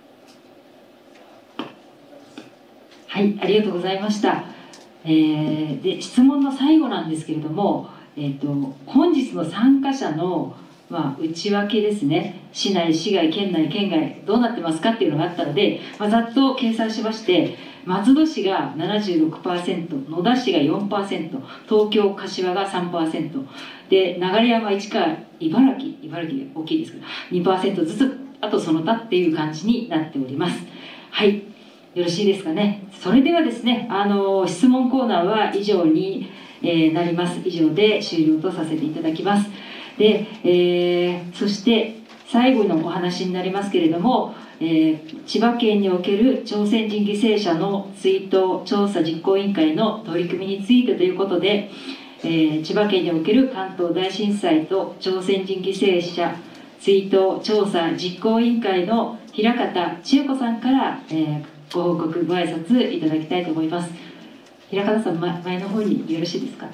はい、ありがとうございました。えー、で質問の最後なんですけれども、えー、と本日の参加者の、まあ、内訳ですね、市内、市外、県内、県外どうなってますかっていうのがあったので、まあ、ざっと計算しまして、松戸市が ななじゅうろくパーセント、野田市が よんパーセント、東京柏が さんパーセントで、流山、市川、茨城茨城大きいですけど にパーセント ずつ、あとその他っていう感じになっております。はい、よろしいですかね。それではですね、あの質問コーナーは以上に、えー、なります。以上で終了とさせていただきます。で、えー、そして最後のお話になりますけれども、えー、千葉県における朝鮮人犠牲者の追悼調査実行委員会の取り組みについてということで、えー、千葉県における関東大震災と朝鮮人犠牲者追悼調査実行委員会の平方千代子さんから、えーご報告、ご挨拶いただきたいと思います。平方さん、前の方によろしいですか。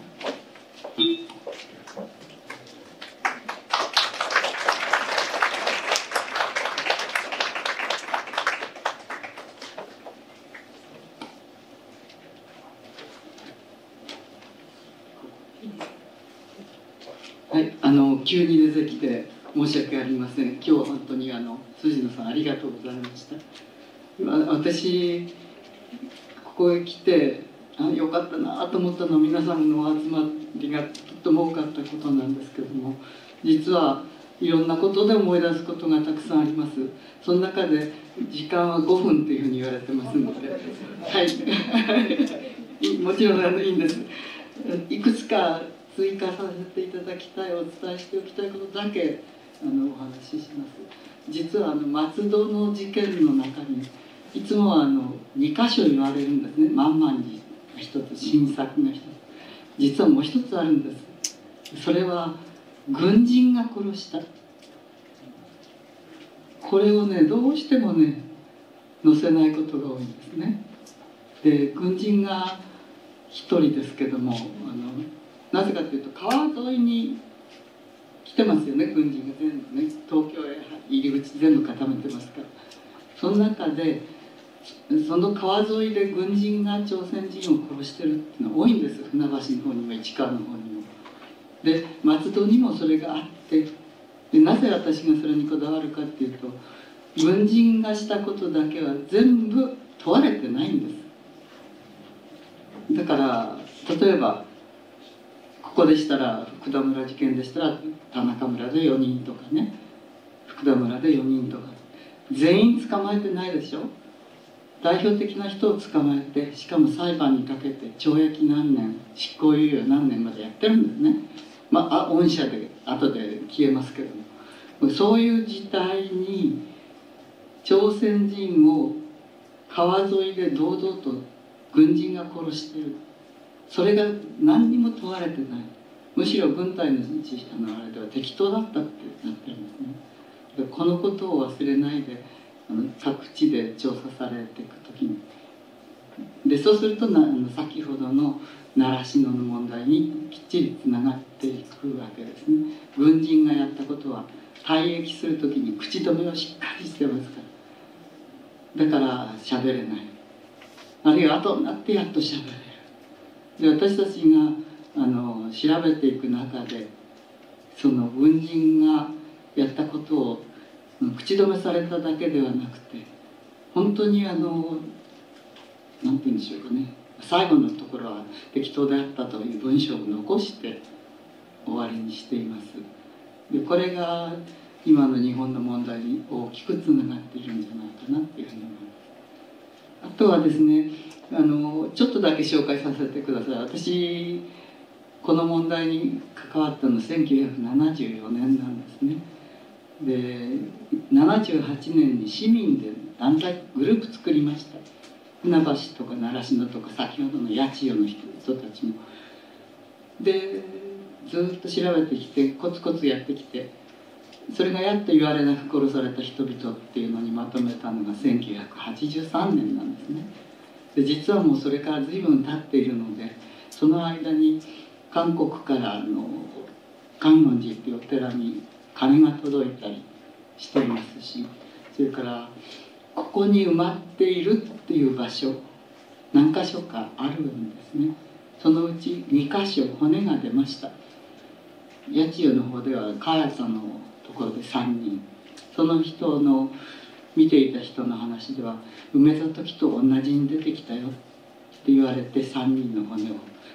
はい、あの急に出てきて申し訳ありません。今日は本当にあの辻野さんありがとうございました。私ここへ来てあよかったなと思ったのは、皆さんの集まりがとっても多かったことなんですけども、実はいろんなことで思い出すことがたくさんあります。その中で時間はごふんというふうに言われてますので、はいもちろんいいんです。いくつか追加させていただきたい、お伝えしておきたいことだけあのお話しします。実はあの松戸の事件の中にいつもはあのにかしょ言われるんですね。満々に一つ、新作が一つ、実はもう一つあるんです。それは軍人が殺した。これをねどうしてもね載せないことが多いんですね。で軍人が一人ですけども、あのなぜかというと川沿いに来てますよね、軍人が全部ね。東京へ入り口全部固めてますから。その中でその川沿いで軍人が朝鮮人を殺してるっていうのは多いんです。船橋の方にも市川の方にも。で松戸にもそれがあって、でなぜ私がそれにこだわるかっていうと、軍人がしたことだけは全部問われてないんです。だから例えばここでしたら福田村事件でしたら田中村でよにんとかね、福田村でよにんとか全員捕まえてないでしょ。代表的な人を捕まえて、しかも裁判にかけて懲役何年、執行猶予何年までやってるんですね。まあ御社で後で消えますけども、そういう事態に朝鮮人を川沿いで堂々と軍人が殺してる、それが何にも問われてない。むしろ軍隊のあのあれでは適当だったってなってるんですね。でこのことを忘れないで、あの各地で調査されていくときに、でそうするとなあの先ほどの習志野の問題にきっちりつながっていくわけですね。軍人がやったことは退役するときに口止めをしっかりしてますから、だから喋れない、あるいは後になってやっと喋れる。で私たちがあの調べていく中で、その軍人がやったことを口止めされただけではなくて、本当にあの何て言うんでしょうかね、最後のところは適当であったという文章を残して終わりにしています。でこれが今の日本の問題に大きくつながっているんじゃないかなっていうふうに思います。あとはですね、あのちょっとだけ紹介させてください。私この問題に関わったのはせんきゅうひゃくななじゅうよねんなんですね。でななじゅうはちねんに市民で団体グループ作りました。船橋とか習志野とか先ほどの八千代の人たちも。でずっと調べてきてコツコツやってきて、それがやっと言われなく殺された人々っていうのにまとめたのがせんきゅうひゃくはちじゅうさんねんなんですね。で実はもうそれから随分経っているので、その間に韓国からあの観音寺っていうお寺に金が届いたりしていますし、それからここに埋まっているっていう場所何箇所かあるんですね。そのうちに箇所骨が出ました。八千代の方では茅さんのところでさんにん、その人の見ていた人の話では梅里木と同じに出てきたよって言われてさんにんの骨を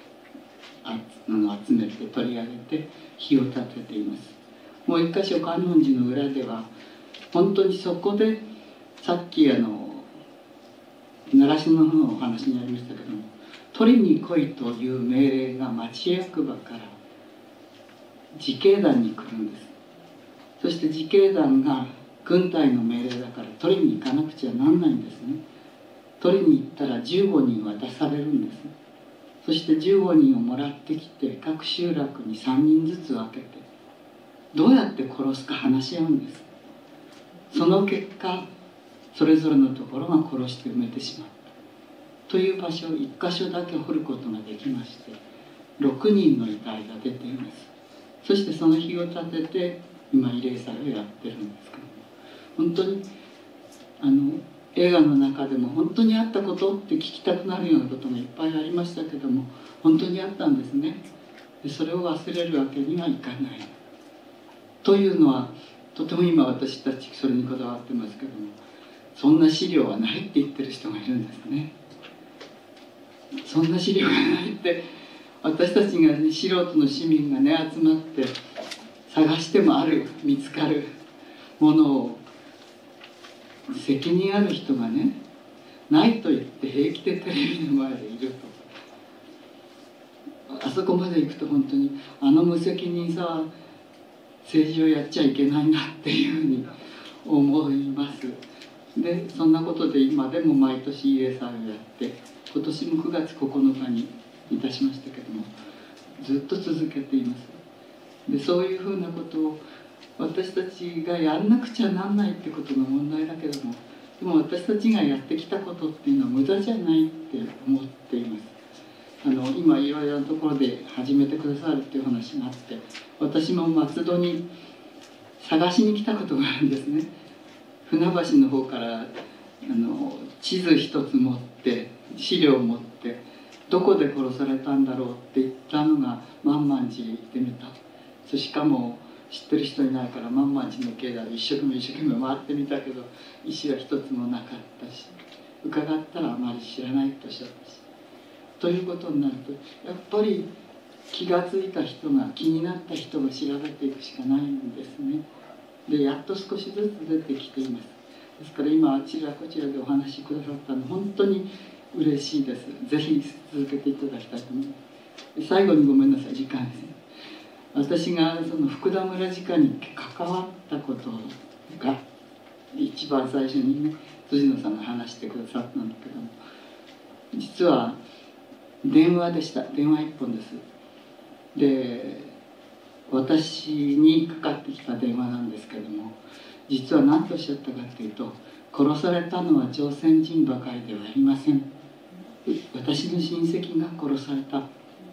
集めて取り上げて火を立てています。もう一箇所観音寺の裏では本当にそこでさっきあの習志野のお話にありましたけども、取りに来いという命令が町役場から自警団に来るんです。そして自警団が軍隊の命令だから取りに行かなくちゃなんないんですね。取りに行ったらじゅうごにん渡されるんです。そしてじゅうごにんをもらってきて各集落にさんにんずつ分けてどうやって殺すか話し合うんです。その結果それぞれのところが殺して埋めてしまったという場所をいっ箇所だけ掘ることができまして、ろくにんの遺体が出ています。そしてその火を立てて今慰霊祭をやってるんですけども、本当にあの映画の中でも本当にあったことって聞きたくなるようなことがいっぱいありましたけども、本当にあったんですね。でそれを忘れるわけにはいかないというのは、とても今私たちそれにこだわってますけども、そんな資料はないって言ってる人がいるんですね。そんな資料がないって、私たちが、ね、素人の市民がね集まって探してもある見つかるものを責任ある人がねないと言って平気でテレビの前でいると、あそこまで行くと本当にあの無責任さは政治をやっちゃいけないなっていうふうに思います。でそんなことで今でも毎年慰霊祭をやって、今年もくがつここのかにいたしましたけどもずっと続けています。でそういうふうなことを私たちがやんなくちゃなんないってことが問題だけども、でも私たちがやってきたことっていうのは無駄じゃないって思っています。あの今いろいろなところで始めてくださるっていう話があって、私も松戸に探しに来たことがあるんですね。船橋の方からあの地図一つ持って資料を持ってどこで殺されたんだろうって言ったのが万満寺へ行ってみた。そしかも知ってる人いないから万満寺の境内一生懸命一生懸命回ってみたけど石は一つもなかったし、伺ったらあまり知らないとおっしゃったし、ということになるとやっぱり気が付いた人が気になった人が調べていくしかないんですね。でやっと少しずつ出てきています。ですから今あちらこちらでお話しくださったの本当に嬉しいです。ぜひ続けていただきたいと思います。最後にごめんなさい、時間ですね。私がその福田村事件に関わったことが一番最初にね辻野さんが話してくださったんだけども、実は電話でした。電話一本です。で私にかかってきた電話なんですけども、実は何とおっしゃったかというと、殺されたのは朝鮮人ばかりではありません。私の親戚が殺された。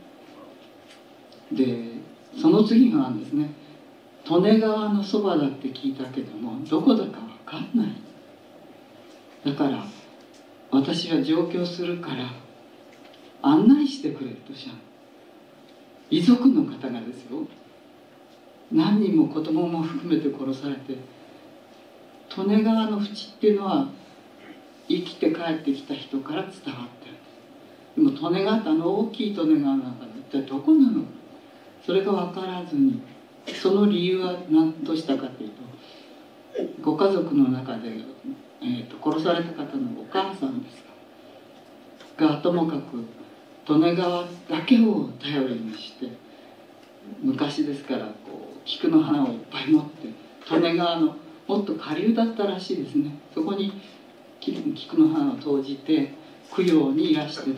でその次がなんですね、利根川のそばだって聞いたけどもどこだか分かんない。だから私は上京するから案内してくれとしゃ遺族の方がですよ、何人も子供も含めて殺されて、利根川の淵っていうのは生きて帰ってきた人から伝わってる。でも利根川ってあの大きい利根川の中で一体どこなのか、それが分からずに、その理由は何としたかというと、ご家族の中で、えー、と殺された方のお母さんですがともかく利根川だけを頼りにして、昔ですからこう菊の花をいっぱい持って利根川のもっと下流だったらしいですね、そこに菊の花を投じて供養にいらしてた。はい、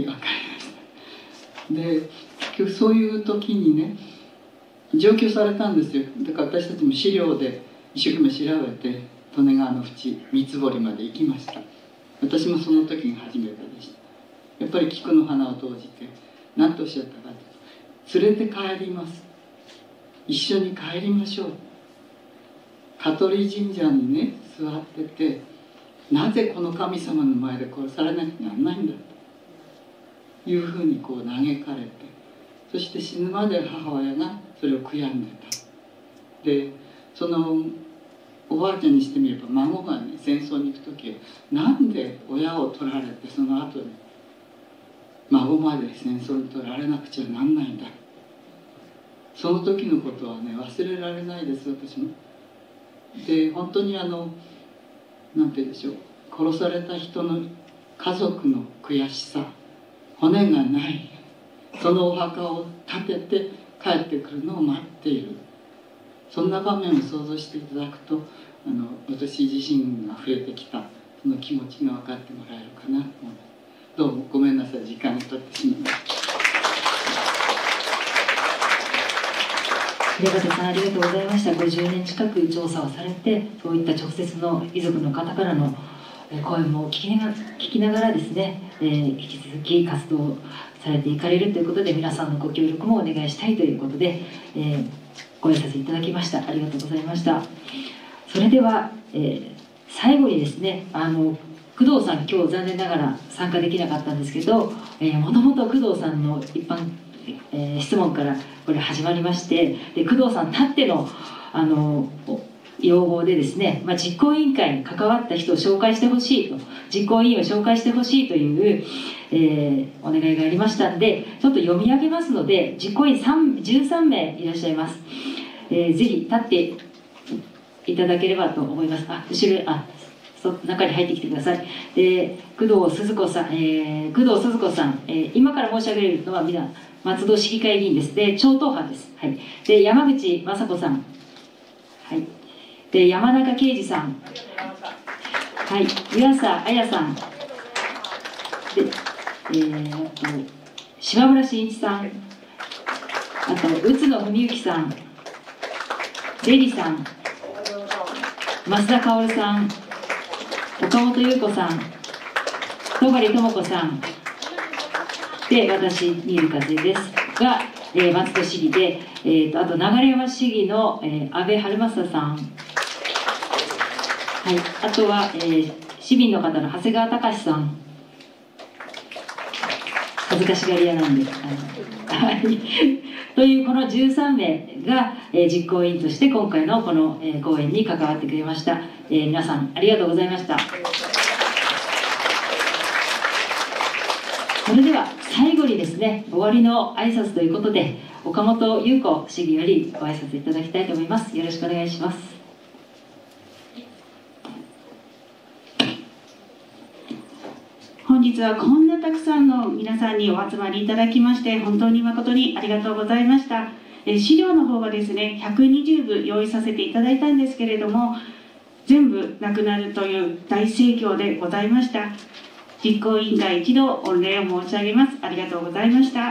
分かりました。で結局そういう時にね上京されたんですよ。だから私たちも資料で一生懸命調べて利根川の淵三つ堀まで行きました。私もその時が初めてでした。やっぱり菊の花を投じて何とおっしゃったかと、連れて帰ります、一緒に帰りましょう。香取神社にね座ってて、なぜこの神様の前で殺されなきゃならないんだというふうにこう嘆かれて、そして死ぬまで母親がそれを悔やんでた。でそのおばあちゃんにしてみれば孫がね戦争に行く時はなんで親を取られてその後で孫まで戦争に取られなくちゃなんないんだ。その時のことはね忘れられないです、私も。で本当にあのなんて言うんでしょう、殺された人の家族の悔しさ、骨がない、そのお墓を建てて帰ってくるのを待っている、そんな場面を想像していただくと、あの私自身が触れてきたその気持ちが分かってもらえるかなと思います。どうもごめんなさい、時間が経ってしまいました。 平方さんありがとうございました。ごじゅうねん近く調査をされて、そういった直接の遺族の方からの声も聞きながら、聞きながらですね、えー、引き続き活動されていかれるということで、皆さんのご協力もお願いしたいということで、えー、ご挨拶いただきました。ありがとうございました。それでは、えー、最後にですね、あの工藤さん今日残念ながら参加できなかったんですけど、えー、もともと工藤さんの一般、えー、質問からこれ始まりまして、で工藤さんたってのあの要望でですね、まあ、実行委員会に関わった人を紹介してほしいと、実行委員を紹介してほしいという、えー、お願いがありましたんで、ちょっと読み上げますので、実行委員じゅうさんめいいらっしゃいます。えー、ぜひ立っていただければと思います。あ、後ろ、あ、そ中に入ってきてください。で、工藤鈴子さん、えー、工藤鈴子さん、えー、今から申し上げるのは皆松戸市議会議員です。で、超党派です。はい。で、山口雅子さん、はい。で、山中啓二さん、はい。湯浅彩さん、で、えー、あと島村真一さん、あと宇津野文幸さん、レリさん、増田薫さん、岡本優子さん、戸張智子さんで、私新入和恵ですが、えー、松戸市議で、えー、とあと流山市議の、えー、安倍春正さん、はい、あとは、えー、 市民の方の長谷川隆さん、恥ずかしがり屋なんで、はい、というこのじゅうさんめいが、えー、実行委員として今回のこの、えー、講演に関わってくれました、えー、皆さんありがとうございました。それでは最後にですね、終わりの挨拶ということで岡本優子市議よりご挨拶いただきたいと思います。よろしくお願いします。 本日はこんなたくさんの皆さんにお集まりいただきまして本当に誠にありがとうございました。え資料の方がですねひゃくにじゅうぶ用意させていただいたんですけれども、全部なくなるという大盛況でございました。実行委員会一同御礼を申し上げます。ありがとうございました。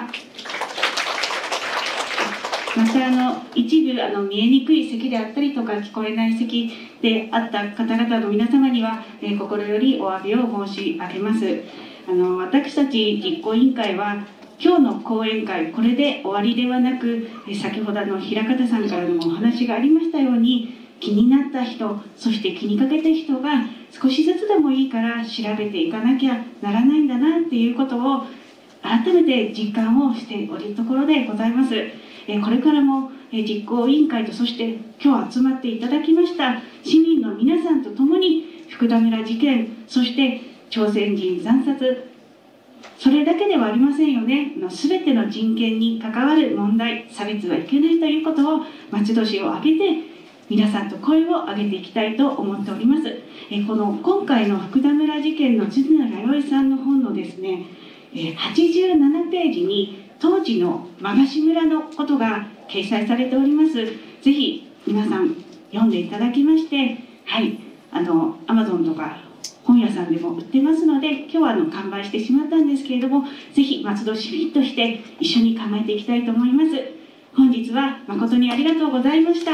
またあの一部あの見えにくい席であったりとか聞こえない席であった方々の皆様には、えー、心よりお詫びを申し上げます。あの私たち実行委員会は今日の講演会これで終わりではなく、えー、先ほどの平方さんからのお話がありましたように、気になった人、そして気にかけた人が少しずつでもいいから調べていかなきゃならないんだなっていうことを改めて実感をしておるところでございます。これからも実行委員会とそして今日集まっていただきました市民の皆さんと共に福田村事件、そして朝鮮人惨殺、それだけではありませんよね。全ての人権に関わる問題、差別はいけないということを松戸市を挙げて皆さんと声を上げていきたいと思っております。この今回の福田村事件の辻野弥生さんの本のですねはちじゅうななページに当時の馬ヶ志村のことが掲載されております。ぜひ皆さん読んでいただきまして、はい、あの アマゾン とか本屋さんでも売ってますので、今日はあの完売してしまったんですけれども、ぜひ松戸市民として一緒に考えていきたいと思います。本日は誠にありがとうございました。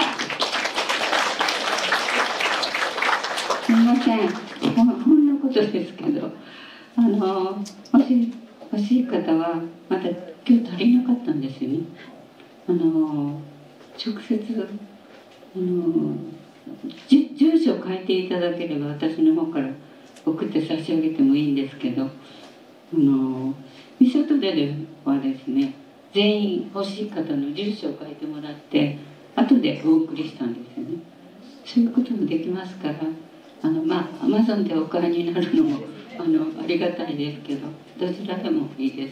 すみません、ほんのことですけど、あのもし欲しい方はまだ今日足りなかったんですよね。あの直接あのじ住所を書いていただければ私の方から送って差し上げてもいいんですけど、あのミソトデルはですね、全員欲しい方の住所を書いてもらって後でお送りしたんですよね。そういうこともできますから、あのまあアマゾンでお買いになるのもあのありがたいですけど、どちらでもいいです。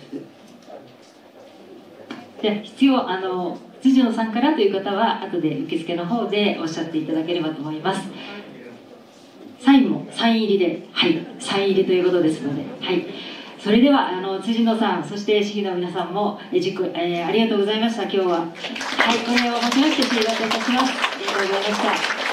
じゃあ必要あの辻野さんからという方は後で受付の方でおっしゃっていただければと思います。サインもサイン入りで、はい、サイン入りということですので、はい、それではあの辻野さん、そして市議の皆さんもえじく、えー、ありがとうございました。今日は、はい、これをもちまして終了いたします。ありがとうございました。